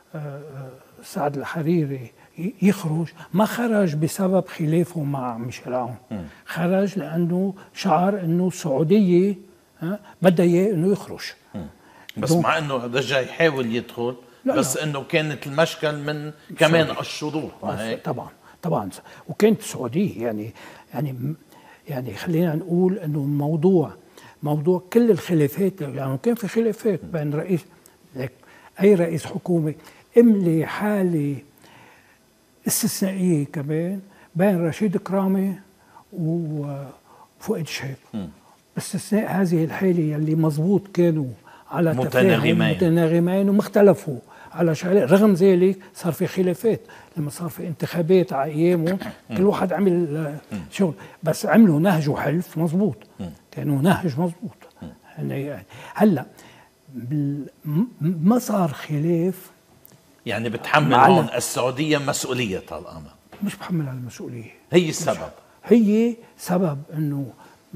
سعد الحريري يخرج، ما خرج بسبب خلافه مع ميشيل عون، خرج لانه شعر انه السعوديه بدها اياه انه يخرج. بس مع انه رجع يحاول يدخل، لا بس لا. انه كانت المشكل من كمان الشروط. طبعا طبعا وكانت السعوديه يعني يعني يعني خلينا نقول انه الموضوع موضوع كل الخلافات، يعني كان في خلافات بين رئيس اي رئيس حكومه، املي حاله استثنائيه كمان بين رشيد كرامه وفؤاد شهاب. باستثناء هذه الحاله اللي مزبوط كانوا على متناغمين متناغمين وما اختلفوا على شغلات، رغم ذلك صار في خلافات لما صار في انتخابات على ايامهم، كل واحد عمل شغل، بس عملوا نهج وحلف مزبوط، كانوا نهج مزبوط. يعني هلا ما صار خلاف. يعني بتحمل هون السعوديه مسؤوليه الامر؟ مش بحمل على المسؤوليه، هي السبب، هي سبب انه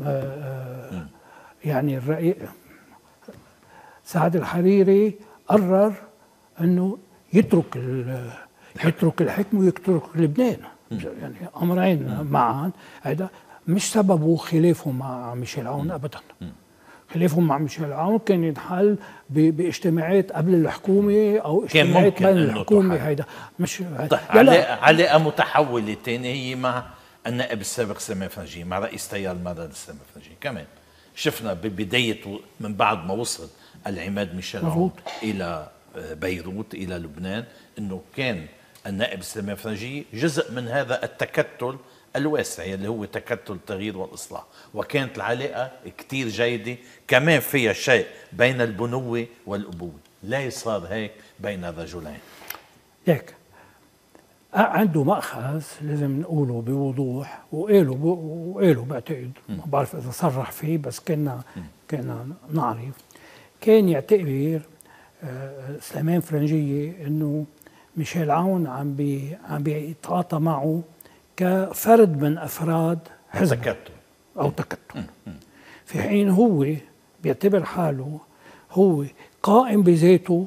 يعني الرئيس سعد الحريري قرر انه يترك يترك الحكم ويترك لبنان، يعني امرين معا. هذا مش سببه خلافه مع ميشيل عون ابدا. خلافه مع ميشيل عون كان ينحل باجتماعات قبل الحكومه او اجتماعات بين الحكومه. هيدا مش طيب علاقه علاقه متحوله ثانيه هي مع النائب السابق سامي فرنجي، مع رئيس تيار المدد سامي فرنجي. كمان شفنا ببدايه من بعد ما وصل العماد ميشيل عون الى بيروت الى لبنان انه كان النائب سامي فرنجي جزء من هذا التكتل الواسع اللي هو تكتل التغيير والإصلاح، وكانت العلاقة كتير جيدة، كمان فيها شيء بين البنوة والأبوة. لا صار هيك بين الرجلين؟ هيك عنده مأخذ لازم نقوله بوضوح، وقاله وقاله بعتقد، ما بعرف اذا صرح فيه، بس كنا كنا نعرف كان يعتبر سليمان فرنجية انه ميشيل عون عم بي عم بيتعاطى معه كفرد من افراد حزب تكتل او تكتل، في حين هو بيعتبر حاله هو قائم بذاته،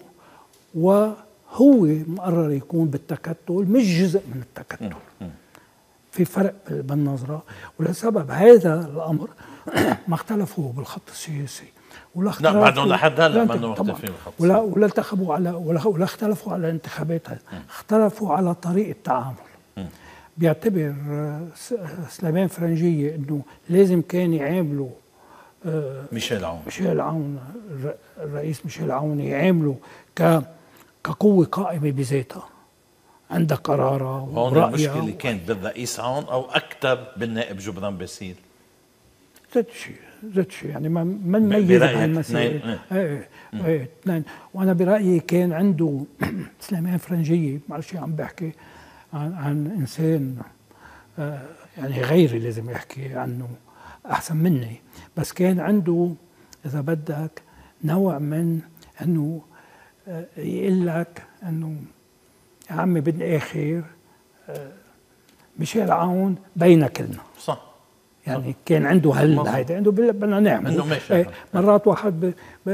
وهو مقرر يكون بالتكتل مش جزء من التكتل. في فرق بالنظرة، ولسبب هذا الأمر ما اختلفوا بالخط السياسي ولا لا بعدهم لحد هلا ما مختلفين بالخط ولا ولا انتخبوا على ولا, ولا اختلفوا على انتخاباتها، اختلفوا على طريقة التعامل. بيعتبر سليمان فرنجية انه لازم كان يعاملوا ميشيل عون ميشيل عون الرئيس ميشيل عون يعاملوا ك كقوة قائمة بذاتها عندها قرارها ورأيها. هون المشكلة كانت بالرئيس عون أو أكثر بالنائب جبران باسيل؟ ذات شيء ذات شيء يعني ما ما نميز بهالمسائل. ايه ايه اثنين. وأنا برأيي كان عنده سليمان فرنجية، معلش عم بحكي عن, عن إنسان آه يعني غيري لازم يحكي عنه أحسن مني، بس كان عنده إذا بدك نوع من أنه آه يقول لك أنه يا عمي بالآخر آه ميشيل عون بين كلنا. صح. يعني صح. كان عنده هال هيدا عنده بدنا نعمل ايه مرات واحد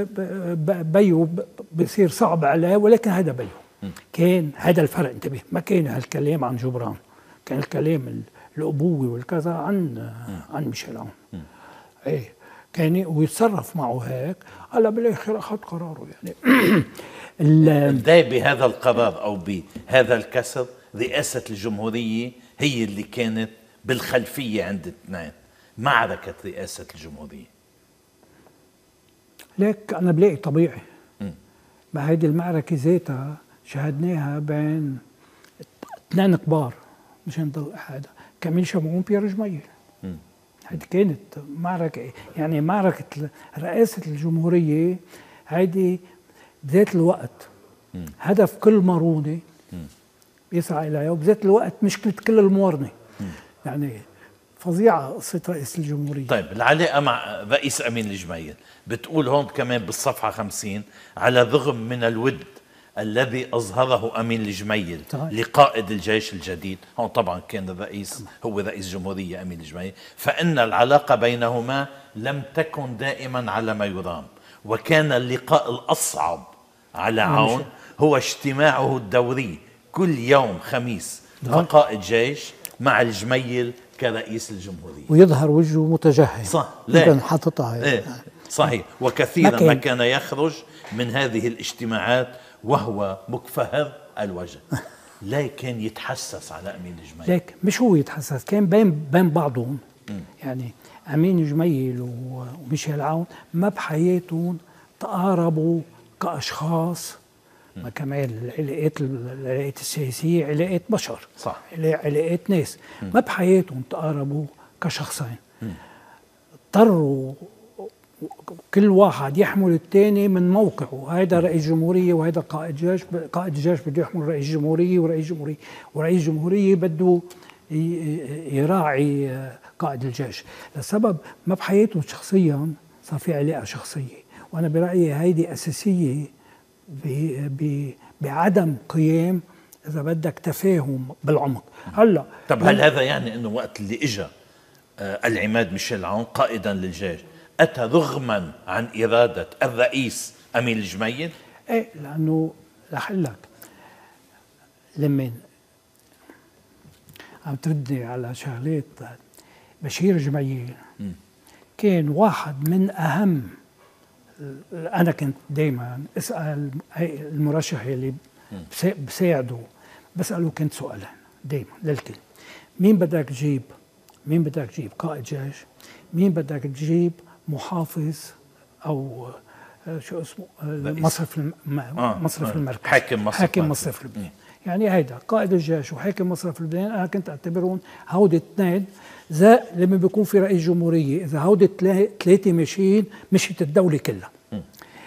بيو بصير صعب عليه، ولكن هذا بيو م. كان هذا الفرق. انتبه، ما كان هالكلام عن جبران، كان الكلام الأبوة والكذا عن م. عن ميشيل عون. ايه كان ويتصرف معه هيك. هلا بالاخر اخذ قراره يعني. بداية بهذا القرار او بهذا الكسر رئاسة الجمهورية هي اللي كانت بالخلفية عند اثنين، معركة رئاسة الجمهورية. ليك أنا بلاقي طبيعي م. ما هيدي المعركة ذاتها شاهدناها بين اثنين كبار، مش نضل هذا كميل شمعون بيير جميل. هيدي كانت معركة، يعني معركة رئاسة الجمهورية هيدي بذات الوقت م. هدف كل مارونة يسعى إليها، وبذات الوقت مشكلة كل الموارنة. م. يعني فظيعة قصة رئيس الجمهورية. طيب العلاقة مع رئيس أمين الجميل بتقول هون كمان بالصفحة خمسين: على الرغم من الود الذي أظهره أمين الجميل طبعا لقائد الجيش الجديد، هون طبعا كان الرئيس طبعا هو رئيس جمهورية أمين الجميل، فإن العلاقة بينهما لم تكن دائما على ما يرام، وكان اللقاء الأصعب على عون هو اجتماعه الدوري كل يوم خميس كقائد جيش مع الجميل كرئيس الجمهورية، ويظهر وجهه متجهز. صح، لا حاططها ايه صحيح. وكثيرا ما كان يخرج من هذه الاجتماعات وهو مكفهر الوجه. لا كان يتحسس على أمين الجميل، ليك مش هو يتحسس، كان بين بين بعضهم. م. يعني أمين الجميل وميشيل عون ما بحياتهم تقاربوا كأشخاص. ما كمان العلاقات العلاقات السياسية علاقات بشر، صح، علاقات ناس. م. ما بحياتهم تقاربوا كشخصين، اضطروا كل واحد يحمل الثاني من موقعه. هيدا رئيس جمهورية وهيدا قائد جيش، قائد الجيش بده يحمل رئيس جمهورية، ورئيس جمهورية ورئيس جمهورية بده يراعي قائد الجيش. لسبب ما بحياتهم شخصيا صار في علاقة شخصية، وأنا برأيي هيدي أساسية بعدم قيام إذا بدك تفاهم بالعمق. هلا طب هل هذا يعني إنه وقت اللي إجا آه العماد ميشيل عون قائدا للجيش أتى رغما عن إرادة الرئيس أمين الجميل؟ إيه، لأنه رح أقول لك لما عم تردني على شغلات بشير جميل م. كان واحد من أهم، أنا كنت دايما أسأل المرشح اللي بساعده، بسأله كنت سؤالين دايما للكل: مين بدك تجيب؟ مين بدك تجيب قائد جيش؟ مين بدك تجيب محافظ أو شو اسمه مصرف الم... آه مصرف آه المركز، حاكم مصرف حاكم مصرف لبنان. يعني هيدا قائد الجيش وحاكم مصرف لبنان أنا كنت أعتبرهم هودي اثنين، زي لما بيكون في رئيس جمهورية إذا هودي ثلاثة ماشيين مشيت الدولة كلها. م.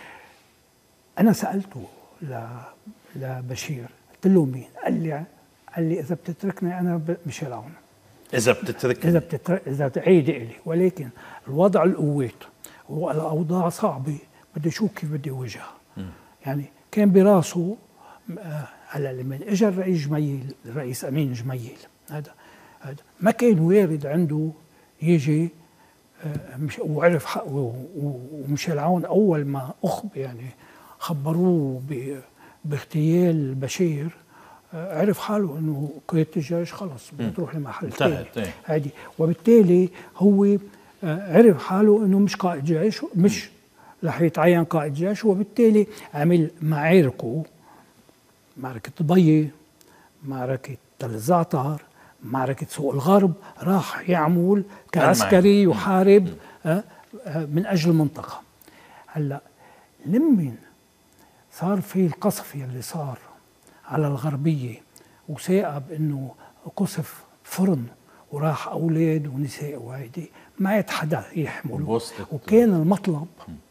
أنا سألته ل... لبشير قلت له مين؟ قال لي قال لي اذا بتتركني انا ميشيل عون، اذا بتتركني اذا بتترك اذا بتعيدي الي، ولكن الوضع القوات والاوضاع صعبه، بدي اشوف كيف بدي اواجهها. يعني كان براسه هلا لما اجى الرئيس جميل، الرئيس امين جميل، هذا هذا ما كان وارد عنده يجي مش وعرف حقه. وميشيل عون اول ما اخب يعني خبروه باغتيال بشير، عرف حاله انه قيادة الجيش خلص بتروح لمحل ثاني هذه، وبالتالي هو عرف حاله انه مش قائد جيش، مش رح يتعين قائد جيش، وبالتالي عمل معاركه، معركة ضبية، معركة تل الزعتر، معركة سوق الغرب، راح يعمل كعسكري يحارب من أجل المنطقة. هلا لمن صار في القصف يلي صار على الغربية وثاقب انه قصف فرن وراح اولاد ونساء وهيدي، ما عاد حدا يحمله، وكان المطلب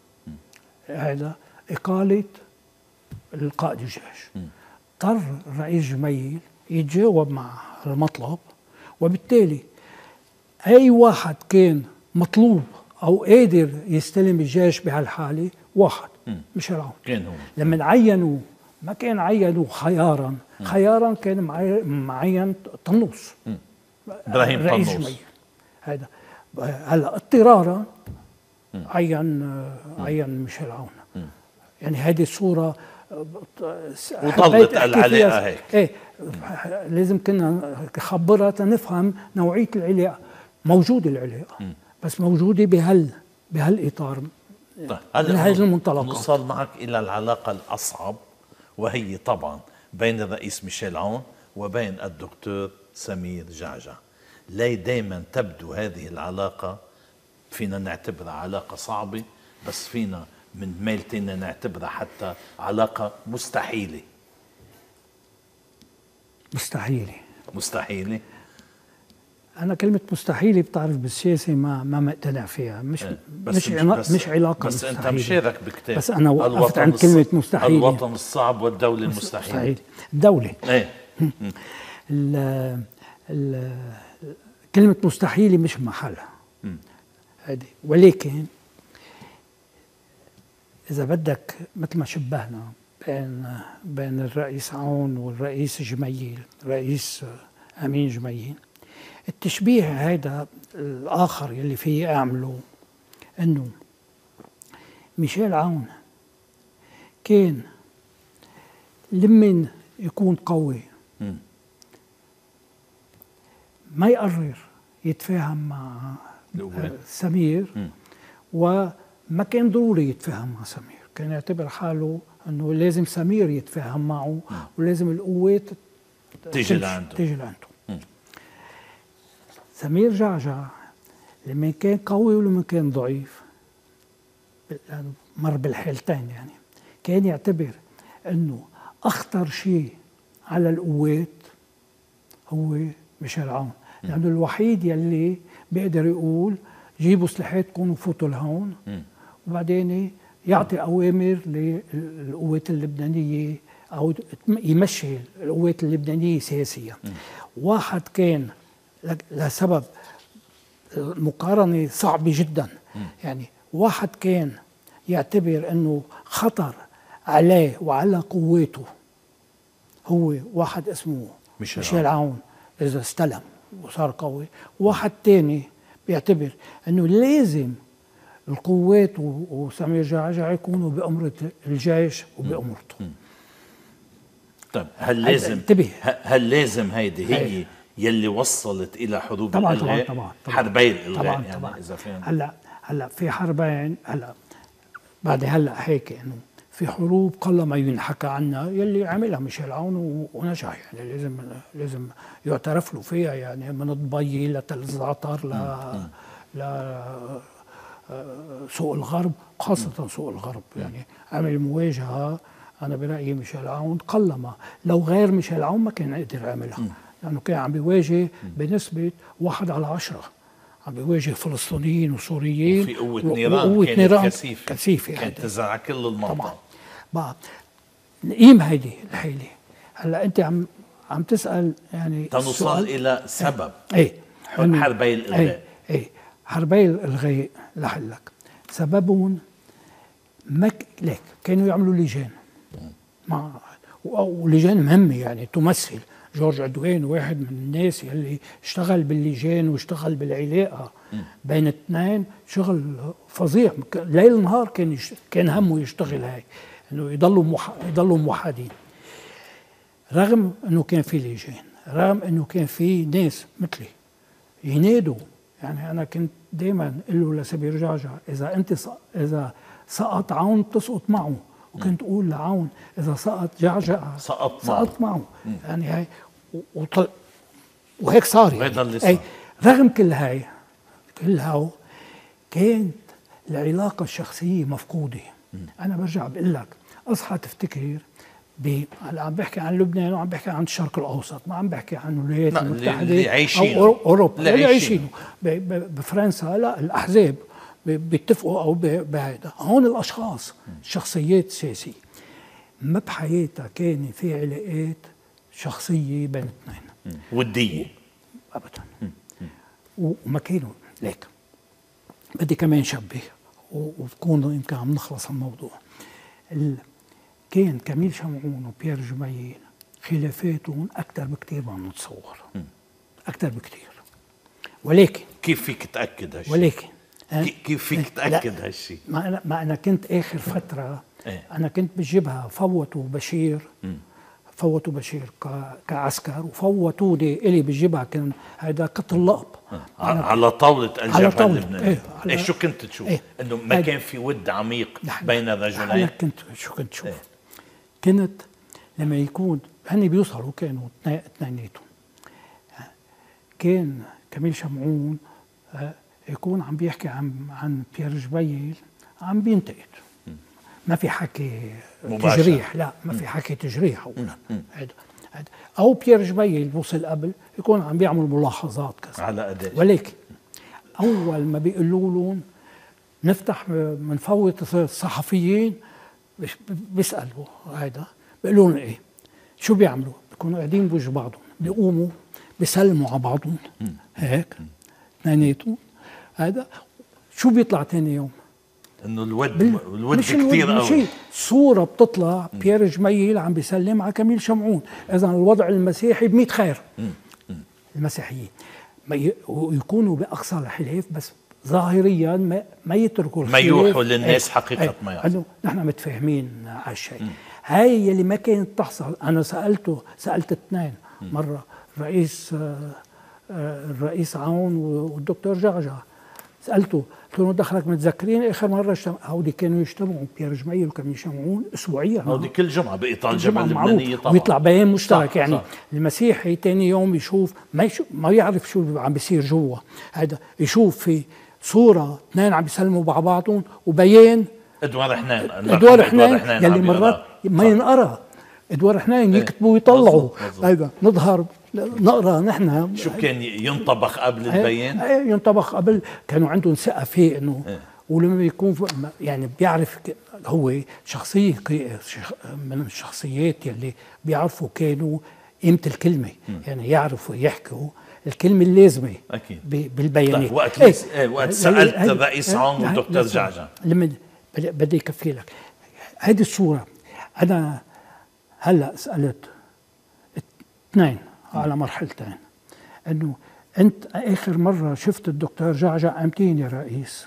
هذا إقالة القائد الجيش. اضطر الرئيس جميل يتجاوب مع المطلب، وبالتالي أي واحد كان مطلوب أو قادر يستلم الجيش بهالحالة واحد ميشيل عون. كان هو لما عينوا ما كان عينوا خيارا، خيارا كان معين طنوس، إبراهيم رئيس جميل. هذا هلا اضطرارا عين عين ميشيل عون. يعني هذه الصورة وظلت العلاقة هيك. ايه لازم كنا خبرها تنفهم نوعية العلاقة. موجودة العلاقة م. بس موجودة بهال بهالإطار. طيب من هذه المنطلقات نوصل معك إلى العلاقة الأصعب، وهي طبعا بين الرئيس ميشيل عون وبين الدكتور سمير جعجع. ليه دائما تبدو هذه العلاقة فينا نعتبرها علاقة صعبة، بس فينا من ميلتنا نعتبرها حتى علاقة مستحيلة؟ مستحيلة مستحيلة. أنا كلمة مستحيلة بتعرف بالسياسة ما ما مقتنع فيها، مش بس مش بس مش علاقة بس مستحيلة. أنت مشارك بكتاب بس أنا وقفت عند كلمة مستحيلة. الوطن الصعب والدولة المستحيلة. مستحيل. الدولة ايه ال ال كلمة مستحيلة مش بمحلها هذه، ولكن إذا بدك مثل ما شبهنا بين بين الرئيس عون والرئيس جميل، رئيس أمين جميل، التشبيه هذا الآخر يلي فيه أعمله إنه ميشيل عون كان لمن يكون قوي ما يقرر يتفاهم مع سمير، وما كان ضروري يتفاهم مع سمير، كان يعتبر حاله انه لازم سمير يتفاهم معه ولازم القوات تيجي لعنده تيجي لعنده. سمير جعجع لما كان قوي ولما كان ضعيف، مر بالحالتين، يعني كان يعتبر انه اخطر شيء على القوات هو ميشيل عون، لانه يعني الوحيد يلي بيقدر يقول جيبوا سلاحاتكم وفوتوا لهون، وبعدين يعطي اوامر للقوات اللبنانيه او يمشي القوات اللبنانيه سياسيا. واحد كان لسبب مقارنه صعبه جدا، يعني واحد كان يعتبر انه خطر عليه وعلى قواته هو واحد اسمه ميشيل, ميشيل عون اذا استلم وصار قوي، واحد تاني بيعتبر انه لازم القوات وسمير جعجع يكونوا بأمرة الجيش وبأمرته. طيب هل لازم انتبه، هل لازم هيدي هي يلي وصلت الى حروب طبعا الالغاء؟ طبعا طبعا, طبعا حربي الالغاء طبعا يعني طبعا اذا فهم. هلا هلا في حربين، هلا بعد هلا هيك انه في حروب قل ما ينحكى عنها يلي عملها ميشيل عون ونجح، يعني لازم لازم يعترف له فيها، يعني من ضبي لتل الزعتر ل ل سوق الغرب، خاصة سوق الغرب، يعني عمل مواجهة أنا برأيي ميشيل عون قلما، لو غير ميشيل عون ما كان قدر يعملها، لأنه كان عم بيواجه بنسبة واحد على عشرة، عم بيواجه فلسطينيين وسوريين، وفي قوة نيران كانت نيران كثيفة كثيفة كانت تزرع كل المنطقة. طبعا بقى نقيم هيدي الحيلة. هلا أنت عم عم تسال يعني تنوصل الى سبب ايه حربي الالغاء. ايه, ايه حربي الالغاء لحلك سببهم مك ليك كانوا يعملوا لجان مع ولجان مهمه يعني تمثل. جورج عدوان واحد من الناس يلي اشتغل باللجان واشتغل بالعلاقه بين اثنين، شغل فظيع ليل نهار. كان يش... كان همه يشتغل هاي انه يضلوا مح... يضلوا موحدين، رغم انه كان في لجان، رغم انه كان في ناس مثلي ينادوا. يعني انا كنت دائما اقول له لسبير جعجع اذا انت ص... اذا سقط عون تسقط معه، وكنت اقول لعون اذا سقط جعجع سقط, سقط معه, معه. يعني هاي وطل... وهيك صار يعني. أي رغم كل هاي كل هاو كانت العلاقه الشخصيه مفقوده. م. انا برجع بقول لك اصحى تفتكر ب هلا عم بحكي عن لبنان وعم بحكي عن الشرق الاوسط، ما عم بحكي عن الولايات المتحده او اوروبا اللي عايشينه. بفرنسا لا الاحزاب بيتفقوا او بهذا. هون الاشخاص الشخصيات السياسيه ما بحياتها كان في علاقات شخصيه بين اثنين وديه ابدا، وما كانوا ليك. بدي كمان شبه وبكون يمكن عم نخلص الموضوع. كان كميل شمعون وبيير جميل خلافاتهم اكثر بكثير ما بنتصور، اكثر بكثير. ولكن كيف فيك تاكد هالشيء؟ ولكن كيف فيك تاكد هالشيء؟ ما انا ما انا كنت اخر فتره ايه؟ انا كنت بجيبها. فوتوا بشير م. فوتوا بشير كعسكر وفوتوني الي بجيبها. كان هذا قتل لقب على طاوله الجبهه اللبنانيه. ايه, ايه شو كنت تشوف؟ ايه؟ انه ما كان في ود عميق بين الرجلين. انا كنت شو كنت شوف؟ ايه؟ كنت لما يكون هني بيوصلوا كانوا اثنيناتهم، كان كميل شمعون يكون عم بيحكي عن عن بيير جبيل عم بينتقد. ما في حكي مباشر. تجريح، لا ما في حكي تجريح اولا. هذا او بيير جبيل بوصل قبل يكون عم بيعمل ملاحظات كذا على اداء. ولكن اول ما بيقولوا لهم نفتح منفوت الصحفيين بيسالوا هذا بيقولوا لهم ايه؟ شو بيعملوا؟ بيكونوا قاعدين بوجه بعضهم، بيقوموا بيسلموا على بعضهم هيك اثنيناتهم. هذا شو بيطلع ثاني يوم؟ انه الود الود كثير قوي. صوره بتطلع بيير جميل عم بيسلم على كميل شمعون. اذا الوضع المسيحي بميت خير. المسيحيين يكونوا باقصى الحلاف بس ظاهريا ما, ما يتركوا ما يوحوا للناس حقيقه ما يحصل. نحن متفاهمين على الشيء. هاي اللي ما كانت تحصل. انا سالته سالت اثنين مره الرئيس الرئيس عون والدكتور جعجع. سالته قلت له دخلك متذكرين اخر مره اجتمع هودي كانوا يجتمعوا بيير جميل وكانوا يجتمعون اسبوعيا. هودي كل جمعه بايطال الجبهه اللبنانيه طبعا. ويطلع بيان مشترك. صح يعني صح. المسيحي ثاني يوم يشوف ما يشوف ما يعرف شو عم بيصير جوا. هذا يشوف في صوره اثنين عم بيسلموا على بعضهم وبيان ادوار حنان ادوار حنان يلي مرات ما ينقرا. ادوار حنان يكتبوا ويطلعوا. هذا نظهر نقرا نحن. شو كان ينطبخ قبل البيان؟ ايه ينطبخ قبل. كانوا عندهم ثقه فيه انه ايه. ولما يكون يعني بيعرف هو شخصيه من الشخصيات يلي بيعرفوا كانوا قيمه الكلمه. م. يعني يعرفوا يحكوا الكلمه اللازمه اكيد بالبيانات. وقت ايه. ايه وقت سالت الرئيس عون والدكتور جعجع لما بدي اكفي لك هذه الصوره. انا هلا سالت اثنين على مرحلتين انه انت اخر مره شفت الدكتور جعجع امتين يا رئيس؟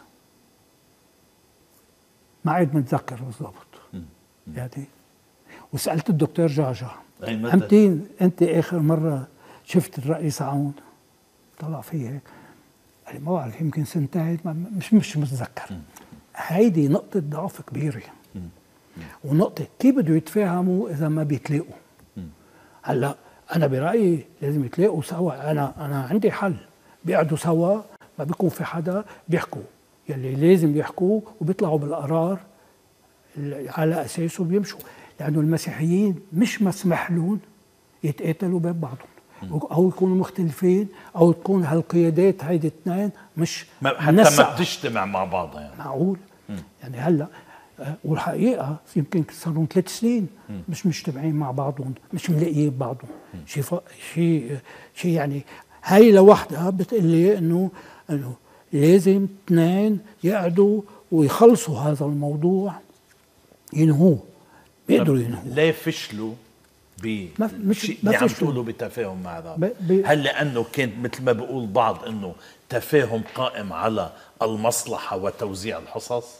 ما عاد متذكر بالضبط يعني. وسالت الدكتور جعجع امتين انت اخر مره شفت الرئيس عون؟ طلع فيه هيك قال لي ما بعرف يمكن سنتين مش مش متذكر. هيدي نقطه ضعف كبيره ونقطه كيف بده يتفاهموا اذا ما بيتلاقوا. هلا أنا برأيي لازم يتلاقوا سوا. أنا أنا عندي حل. بيقعدوا سوا ما بيكون في حدا بيحكوا يلي لازم يحكوا وبيطلعوا بالقرار على أساسه بيمشوا. لأنه المسيحيين مش مسمح لهم يتقاتلوا بين بعضهم أو يكونوا مختلفين أو تكون هالقيادات هيدي اثنين مش حتى ما بتجتمع مع بعضها يعني. معقول؟ م. يعني هلا والحقيقه يمكن صار لهم ثلاث سنين مش مجتمعين مع بعضهم، مش ملاقيين بعضهم. شيء شيء شيء يعني هاي لوحدها بتقول لي انه انه لازم اثنين يقعدوا ويخلصوا هذا الموضوع، ينهوه، بيقدروا ينهوه. ليه فشلوا ب مش اللي عم تقولوا بتفاهم مع بعض؟ هل لانه كان مثل ما بيقول بعض انه تفاهم قائم على المصلحه وتوزيع الحصص؟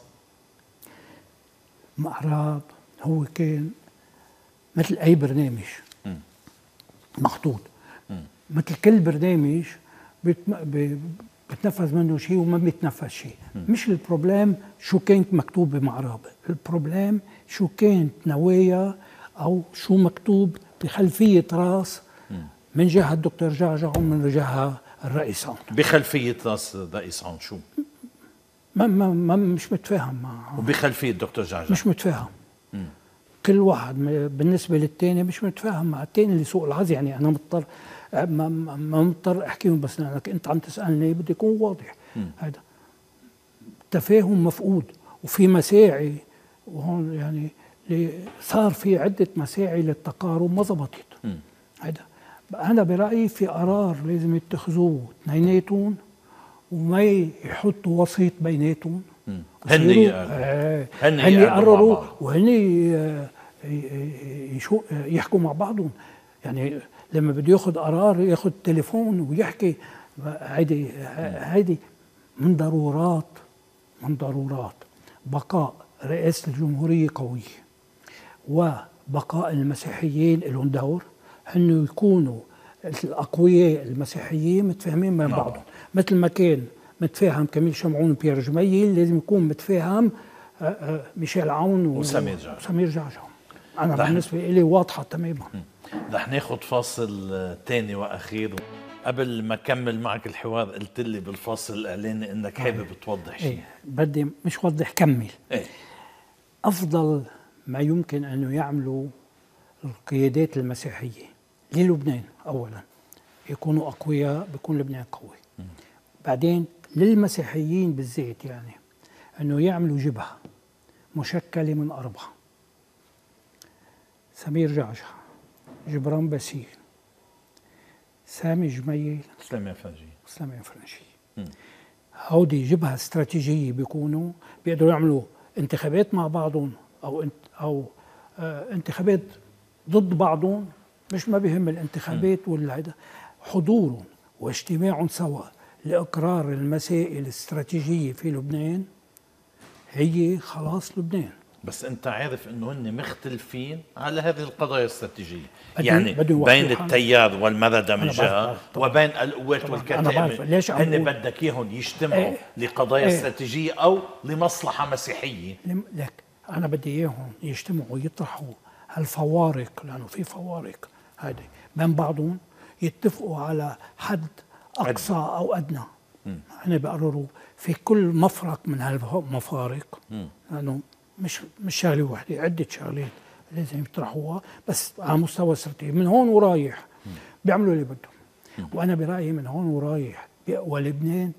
معرض هو كان مثل اي برنامج م. محطوط، م. مثل كل برنامج بتنفذ منه شيء وما بيتنفذ شيء. م. مش البروبليم شو كانت مكتوب بمعرض، البروبليم شو كانت نوايا او شو مكتوب بخلفيه راس من جهه الدكتور جعجع ومن جهه الرئيس عون. بخلفيه راس الرئيس عون شو؟ ما ما ما مش متفاهم معه. وبخلفيه الدكتور جعجع مش متفاهم. مم. كل واحد بالنسبه للثاني مش متفاهم مع الثاني اللي سوق العز. يعني انا مضطر ما, ما مضطر احكيهم، بس لانك انت عم تسالني بدي يكون واضح. هذا تفاهم مفقود، وفي مساعي وهون يعني صار في عده مساعي للتقارب ما زبطت. هذا انا برايي في قرار لازم يتخذوه اثنيناتهم وما يحطوا وسيط بيناتهم. هن هن يقرروا وهن يحكوا مع بعضهم. يعني لما بده ياخذ قرار ياخذ تليفون ويحكي. هيدي هيدي من ضرورات من ضرورات بقاء رئاسة الجمهورية قوية وبقاء المسيحيين لهم دور، انه يكونوا الاقوياء المسيحيين متفاهمين مع بعضهم. مثل ما كان متفاهم كميل شمعون وبيير جميل لازم يكون متفاهم ميشيل عون وسمير جعجع. وسمير جعجع. انا بالنسبه لي واضحه تماما. رح ناخذ فاصل ثاني واخير. قبل ما اكمل معك الحوار قلت لي بالفاصل الاعلاني انك حابب توضح شيء. ايه بدي مش وضح كمل. ايه افضل ما يمكن انه يعملوا القيادات المسيحيه للبنان اولا يكونوا اقوياء، بيكون لبنان قوي. م. بعدين للمسيحيين بالذات يعني انه يعملوا جبهه مشكله من اربعه: سمير جعجع، جبران باسيل، سامي جميل، سليمان فرنجي سليمان فرنجي. هودي جبهه استراتيجيه بيكونوا بيقدروا يعملوا انتخابات مع بعضهم او انت او آه انتخابات ضد بعضهم. مش ما بيهم الانتخابات ولا هذا، حضورهم واجتماعهم سوا لإقرار المسائل الاستراتيجية في لبنان هي خلاص لبنان. بس أنت عارف أنه هن مختلفين على هذه القضايا الاستراتيجية، يعني بين التيار والمردة من جهة وبين القوات والكتائب. هن بدك إياهم يجتمعوا ايه لقضايا ايه استراتيجية أو لمصلحة مسيحية. لك أنا بدي إياهم يجتمعوا يطرحوا هالفوارق، لأنه في فوارق هذه بين بعضهم، يتفقوا على حد أقصى أو أدنى. هن بيقرروا في كل مفرق من هالمفارق، لأنه مش مش شغلة واحدة، عدة شغلات لازم يطرحوها، بس على مستوى استراتيجي. من هون ورايح بيعملوا اللي بدهم. وأنا برأيي من هون ورايح بيقوى لبنان،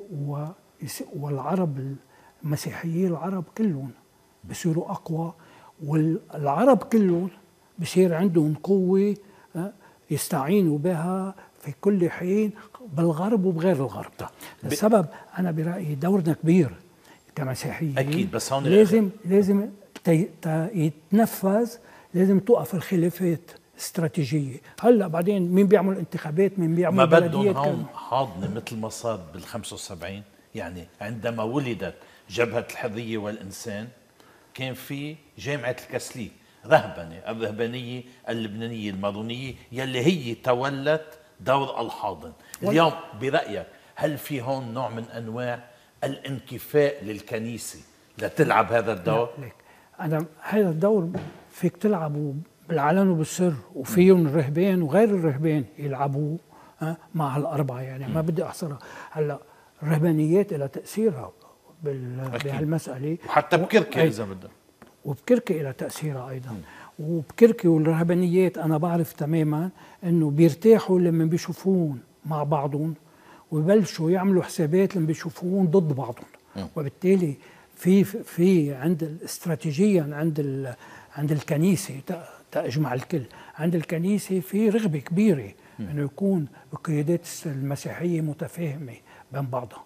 والعرب المسيحيين العرب كلهم بصيروا أقوى، والعرب كلهم بصير عندهم قوة يستعينوا بها في كل حين بالغرب وبغير الغرب. السبب أنا برأيي دورنا كبير كمسيحيين أكيد، بس هون لازم لازم يتنفذ، لازم توقف الخلافات استراتيجية. هلا بعدين مين بيعمل انتخابات، مين بيعمل ما بدهم هون حاضنة مثل ما صار بال خمسة وسبعين. يعني عندما ولدت جبهة الحرية والإنسان كان في جامعة الكسليك رهبنة، الرهبانية اللبنانية المارونية يلي هي تولت دور الحاضن. اليوم برأيك هل في هون نوع من أنواع الانكفاء للكنيسة لتلعب هذا الدور؟ لا لك أنا هذا الدور فيك تلعبه بالعلن وبالسر، وفيهم الرهبان وغير الرهبان يلعبوه مع هالأربعة. يعني ما بدي أحصرها. هلا الرهبانيات لها تأثيرها بهالمسألة، وحتى بكركي إذا بدك، وبكركي لها تأثيرها أيضا. م. وبكركي والرهبانيات أنا بعرف تماما إنه بيرتاحوا لما بيشوفون مع بعضهم، ويبلشوا يعملوا حسابات لما بيشوفون ضد بعضهم. م. وبالتالي في في عند استراتيجيا عند ال عند الكنيسه تجمع الكل، عند الكنيسه في رغبه كبيره انه يكون القيادات المسيحيه متفاهمه بين بعضها،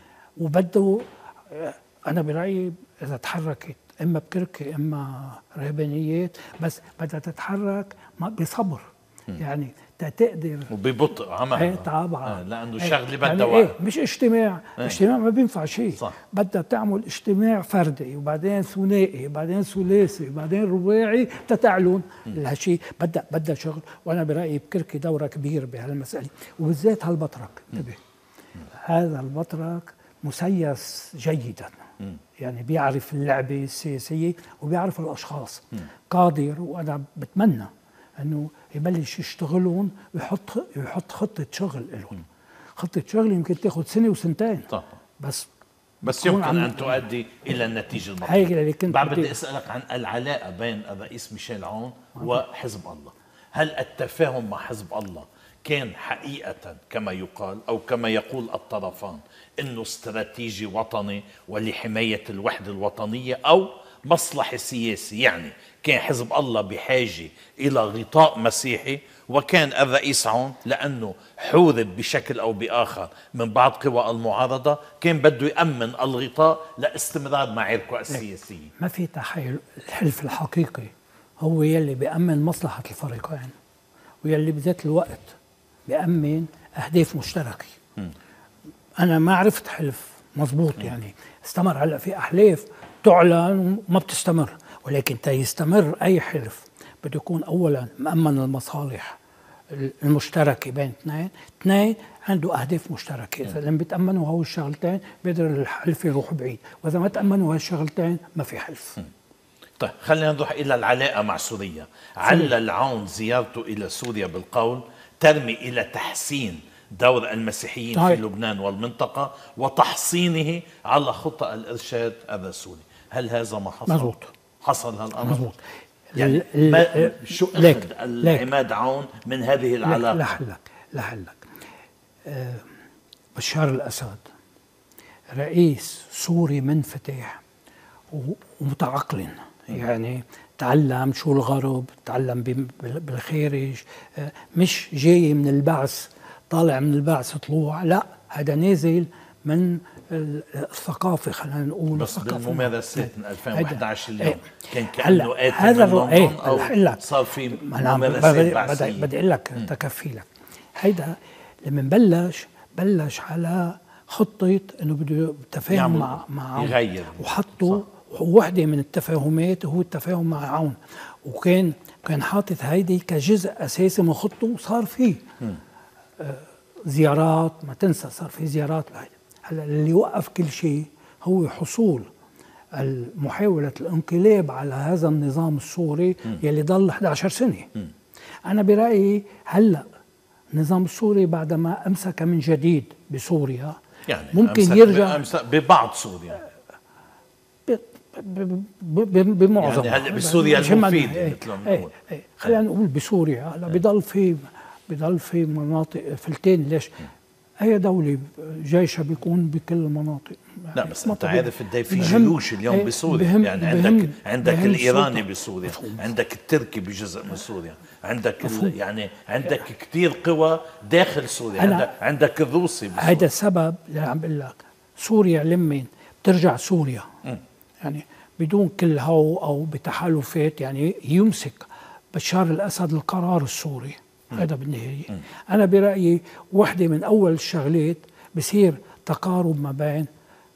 وبده انا برايي اذا تحركت اما بكركه اما رهبانيات، بس بدها تتحرك بصبر، يعني تقدر وببطء عمل ايه طبعا آه لانه الشغله بدها يعني وقت. ايه مش اجتماع ايه. اجتماع ما بينفع شيء، بدها تعمل اجتماع فردي وبعدين ثنائي وبعدين ثلاثي وبعدين رباعي تتعلن هالشيء، بدها بدها شغل. وانا برايي بكركي دوره كبير بهالمساله، وبالذات هالبطرك. انتبه، هذا البطرك مسيس جيدا، يعني بيعرف اللعبه السياسيه وبيعرف الاشخاص، قادر. وانا بتمنى انه يبلش يشتغلون ويحط يحط خطه شغل لهم، خطه شغل يمكن تاخذ سنه وسنتين طبعا، بس بس يمكن ان تؤدي الى النتيجه المطلوبه. هيك اللي كنت بعد بدي اسالك عن العلاقه بين الرئيس ميشيل عون وحزب الله. هل التفاهم مع حزب الله كان حقيقه كما يقال او كما يقول الطرفان انه استراتيجي وطني ولحمايه الوحده الوطنيه، او مصلحه سياسي؟ يعني كان حزب الله بحاجه الى غطاء مسيحي، وكان الرئيس عون لانه حورب بشكل او باخر من بعض قوى المعارضه كان بده يامن الغطاء لاستمرار معاركه السياسيه. ما في تحيل. الحلف الحقيقي هو يلي بيامن مصلحه الفريقين، ويلي بذات الوقت بيامن اهداف مشتركه. م. انا ما عرفت حلف مضبوط، م. يعني استمر. هلا في احلاف تعلن وما بتستمر، ولكن تيستمر اي حلف بده يكون اولا مأمن المصالح المشتركه بين اثنين، اثنين عنده اهداف مشتركه. اذا لم بيتامنوا هول الشغلتين بيقدر الحلف يروح بعيد، واذا ما تامنوا هالشغلتين ما في حلف. طيب خلينا نروح الى العلاقه مع سوريا. علل عون زيارته الى سوريا بالقول ترمي الى تحسين دور المسيحيين هاي. في لبنان والمنطقه وتحصينه على خطى الارشاد الرسولي. هل هذا ما حصل؟ مزبوط. حصل هالامر؟ مزبوط. يعني ما شو اخذ العماد عون من هذه العلاقه؟ لحلك لحلك أه بشار الاسد رئيس سوري منفتح ومتعقل، يعني تعلم شو الغرب، تعلم بالخارج، أه مش جاي من البعث طالع من البعث طلوع، لا هذا نازل من الثقافه، خلينا نقول بس بالممارسات من ألفين وإحدى عشر اليوم ايه كان كانه قاتل هذا من ايه او لك. صار في ممارسات بعثيه. بدي اقول لك تكفي لك هيدا لما بلش بلش على خطه انه بده تفاهم مع مع عون، يغير وحطوا وحده من التفاهمات هو التفاهم مع عون، وكان كان حاطط هيدي كجزء اساسي من خطته، وصار فيه آه زيارات، ما تنسى صار في زيارات لهيدا. هلا اللي وقف كل شيء هو حصول محاولة الانقلاب على هذا النظام السوري م. يلي ضل إحدى عشرة سنة. م. أنا برأيي هلا النظام السوري بعدما أمسك من جديد بسوريا يعني ممكن أمسك يرجع أمسك ببعض سوريا بمعظم يعني هلا بسوريا المفيدة مثل ما بنقول. خلينا نقول بسوريا هلا بضل في بضل في مناطق فلتين. ليش؟ أي دولة جيشها بيكون بكل المناطق. لا بس أنت عارف قد في جيوش اليوم بسوريا، يعني عندك عندك الإيراني بسوريا، عندك التركي بجزء من سوريا، عندك يعني عندك كثير قوى داخل سوريا، عندك, عندك الروسي بسوريا. هذا السبب اللي عم بقول لك سوريا لمين بترجع سوريا م. يعني بدون كل هو أو بتحالفات، يعني يمسك بشار الأسد القرار السوري. هذا بالنهاية أنا برأيي واحدة من أول الشغلات بصير تقارب ما بين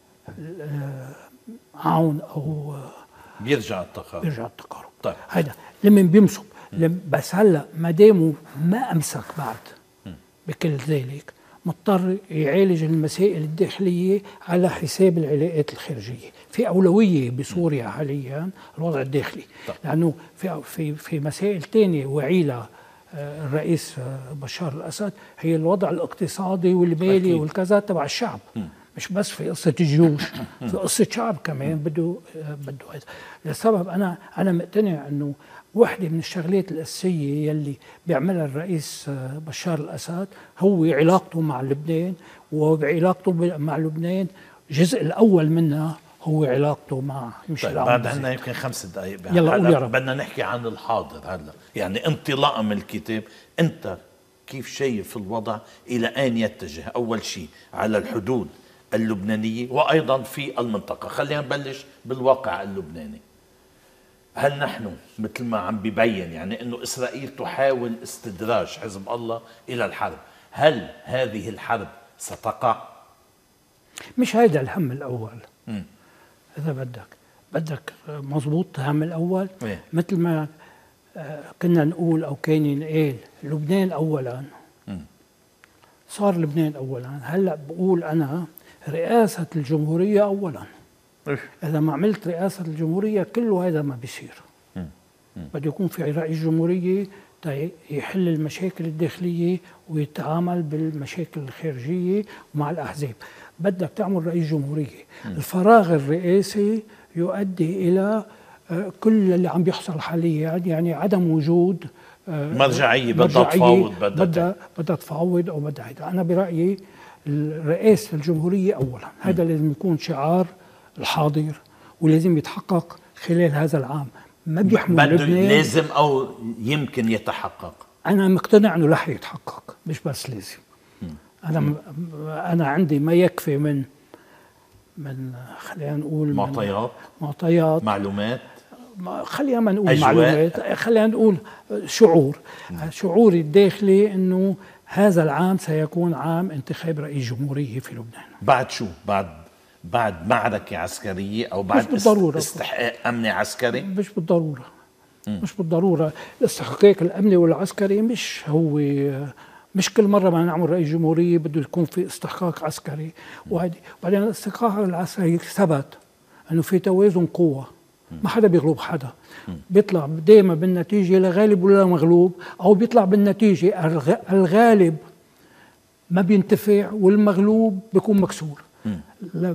عون أو بيرجع التقارب بيرجع التقارب. طيب هذا لمن بيمسك لم بس هلا ما داموا ما أمسك بعد م. بكل ذلك مضطر يعالج المسائل الداخلية على حساب العلاقات الخارجية. في أولوية بسوريا م. حاليا الوضع الداخلي. طيب. لأنه في في في مسائل ثانية وعيلة الرئيس بشار الأسد هي الوضع الاقتصادي والمالي والكذا تبع الشعب، م. مش بس في قصة الجيوش، في قصة شعب كمان بده بده هذا. لسبب أنا أنا مقتنع إنه واحدة من الشغلات الأساسية يلي بيعملها الرئيس بشار الأسد هو علاقته مع لبنان، وبعلاقته مع لبنان الجزء الأول منها هو علاقته مع مش طيب بعد عندنا يمكن خمس دقائق. يلا قول يا رب. بدنا نحكي عن الحاضر هلا، يعني انطلاقا من الكتاب انت كيف شايف الوضع الى اين يتجه؟ اول شيء على الحدود اللبنانيه وايضا في المنطقه. خلينا نبلش بالواقع اللبناني. هل نحن مثل ما عم ببين يعني انه اسرائيل تحاول استدراج حزب الله الى الحرب، هل هذه الحرب ستقع؟ مش هيدا الهم الاول. م. اذا بدك بدك مضبوط الهم الاول. إيه؟ مثل ما كنا نقول او كان ينقال لبنان اولا. م. صار لبنان اولا. هلا بقول انا رئاسه الجمهوريه اولا. إيه؟ اذا ما عملت رئاسه الجمهوريه كله هذا ما بيصير. بده يكون في رئيس جمهوريه يحل المشاكل الداخليه ويتعامل بالمشاكل الخارجيه ومع الاحزاب. بدك تعمل رئيس جمهوريه. م. الفراغ الرئاسي يؤدي الى كل اللي عم بيحصل حاليا، يعني عدم وجود مرجعيه. بدها تفاوض، بدها بدها تفاوض او بدها هيدا. انا برايي رئاسه الجمهوريه اولا، هذا لازم يكون شعار الحاضر ولازم يتحقق خلال هذا العام. ما بيحمل لبنان لازم او يمكن يتحقق. انا مقتنع انه رح يتحقق، مش بس لازم. م. انا م. انا عندي ما يكفي من من خلينا نقول معطيات معطيات معلومات خلينا ما نقول أجواء. معلومات، خلينا نقول شعور. م. شعوري الداخلي انه هذا العام سيكون عام انتخاب رئيس جمهوريه في لبنان. بعد شو؟ بعد بعد معركة عسكرية أو بعد مش بالضرورة. استحقاق أمني عسكري؟ مش بالضرورة. م. مش بالضرورة. الاستحقاق الأمني والعسكري مش هو مش كل مرة ما نعمل رئيس جمهورية بده يكون في استحقاق عسكري. وبعدين الاستحقاق العسكري ثبت أنه في توازن قوة، ما حدا بيغلب حدا. م. بيطلع دائما بالنتيجة لا غالب ولا مغلوب، أو بيطلع بالنتيجة الغالب ما بينتفع والمغلوب بيكون مكسور. لا,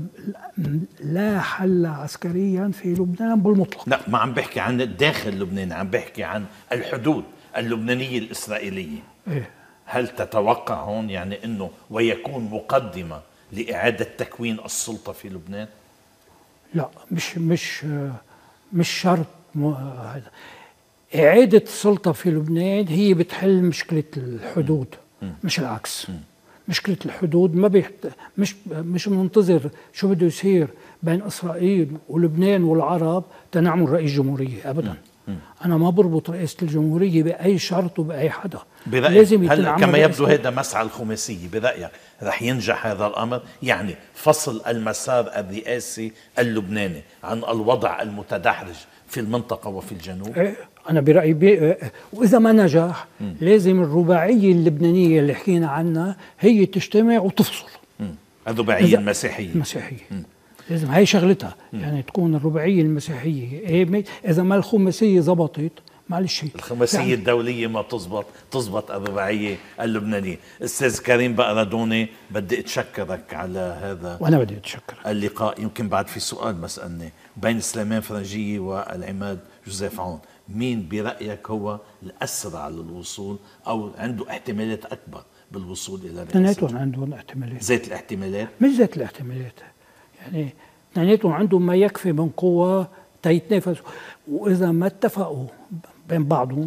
لا حل عسكريا في لبنان بالمطلق. لا، ما عم بحكي عن داخل لبنان، عم بحكي عن الحدود اللبنانية الإسرائيلية. إيه؟ هل تتوقع هون يعني أنه ويكون مقدمة لإعادة تكوين السلطة في لبنان؟ لا، مش مش مش شرط. هذا إعادة السلطة في لبنان هي بتحل مشكلة الحدود، م. مش العكس. م. مشكلة الحدود ما بيحت... مش مش منتظر شو بده يصير بين إسرائيل ولبنان والعرب تنعمل رئيس جمهورية أبدا. م. م. أنا ما بربط رئاسة الجمهورية بأي شرط وبأي حدا. لازم هل كما يبدو هذا مسعى الخماسية برأيك رح ينجح هذا الأمر؟ يعني فصل المسار الرئاسي اللبناني عن الوضع المتدحرج في المنطقة وفي الجنوب؟ إيه؟ أنا برأيي بي... وإذا ما نجح م. لازم الرباعية اللبنانية اللي حكينا عنها هي تجتمع وتفصل. الرباعية المسيحية المسيحية م. لازم هي شغلتها. م. يعني تكون الرباعية المسيحية. إذا ما الخماسية زبطت معلش، الخماسية يعني الدولية ما تزبط، تزبط الرباعية اللبنانية. أستاذ كريم بقردوني، بدي أتشكرك على هذا وأنا بدي أتشكر اللقاء. يمكن بعد في سؤال مسألني بين سليمان فرنجية والعماد جوزيف عون، مين برأيك هو الأسرع للوصول أو عنده احتمالات أكبر بالوصول إلى الرئاسة؟ اثنيناتهم عندهم احتمالات. زيت الاحتمالات؟ مش زيت الاحتمالات، يعني اثنيناتهم عندهم ما يكفي من قوة تيتنافسوا. وإذا ما اتفقوا بين بعضهم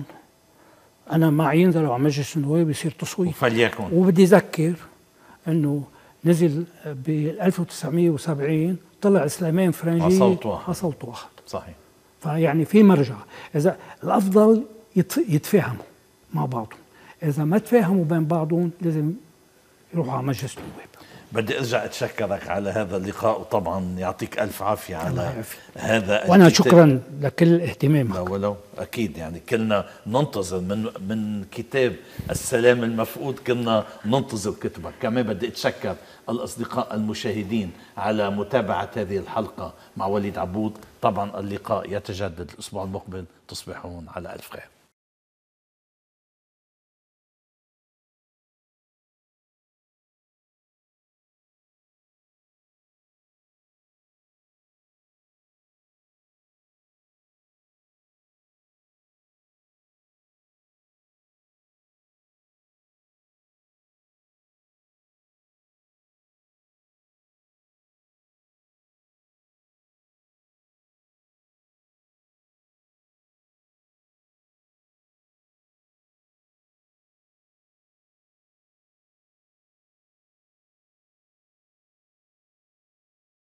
أنا مع ينزلوا على مجلس النواب يصير تصويت. فليكن. وبدي أذكر إنه نزل ب ألف وتسعمئة وسبعين طلع سليمان فرنجي على صوت واحد. على صوت واحد. صحيح. فيعني في مرجع. إذا الأفضل يتفاهموا مع بعضهم، إذا ما تفاهموا بين بعضهم لازم يروحوا على مجلس النواب. بدي ارجع اتشكرك على هذا اللقاء، وطبعا يعطيك الف عافيه على هذا وانا شكرا لكل اهتمامك. لا ولو اكيد، يعني كلنا ننتظر من من كتاب السلام المفقود، كنا ننتظر كتبك. كمان بدي اتشكر الاصدقاء المشاهدين على متابعه هذه الحلقه مع وليد عبود. طبعا اللقاء يتجدد الاسبوع المقبل، تصبحون على الف خير.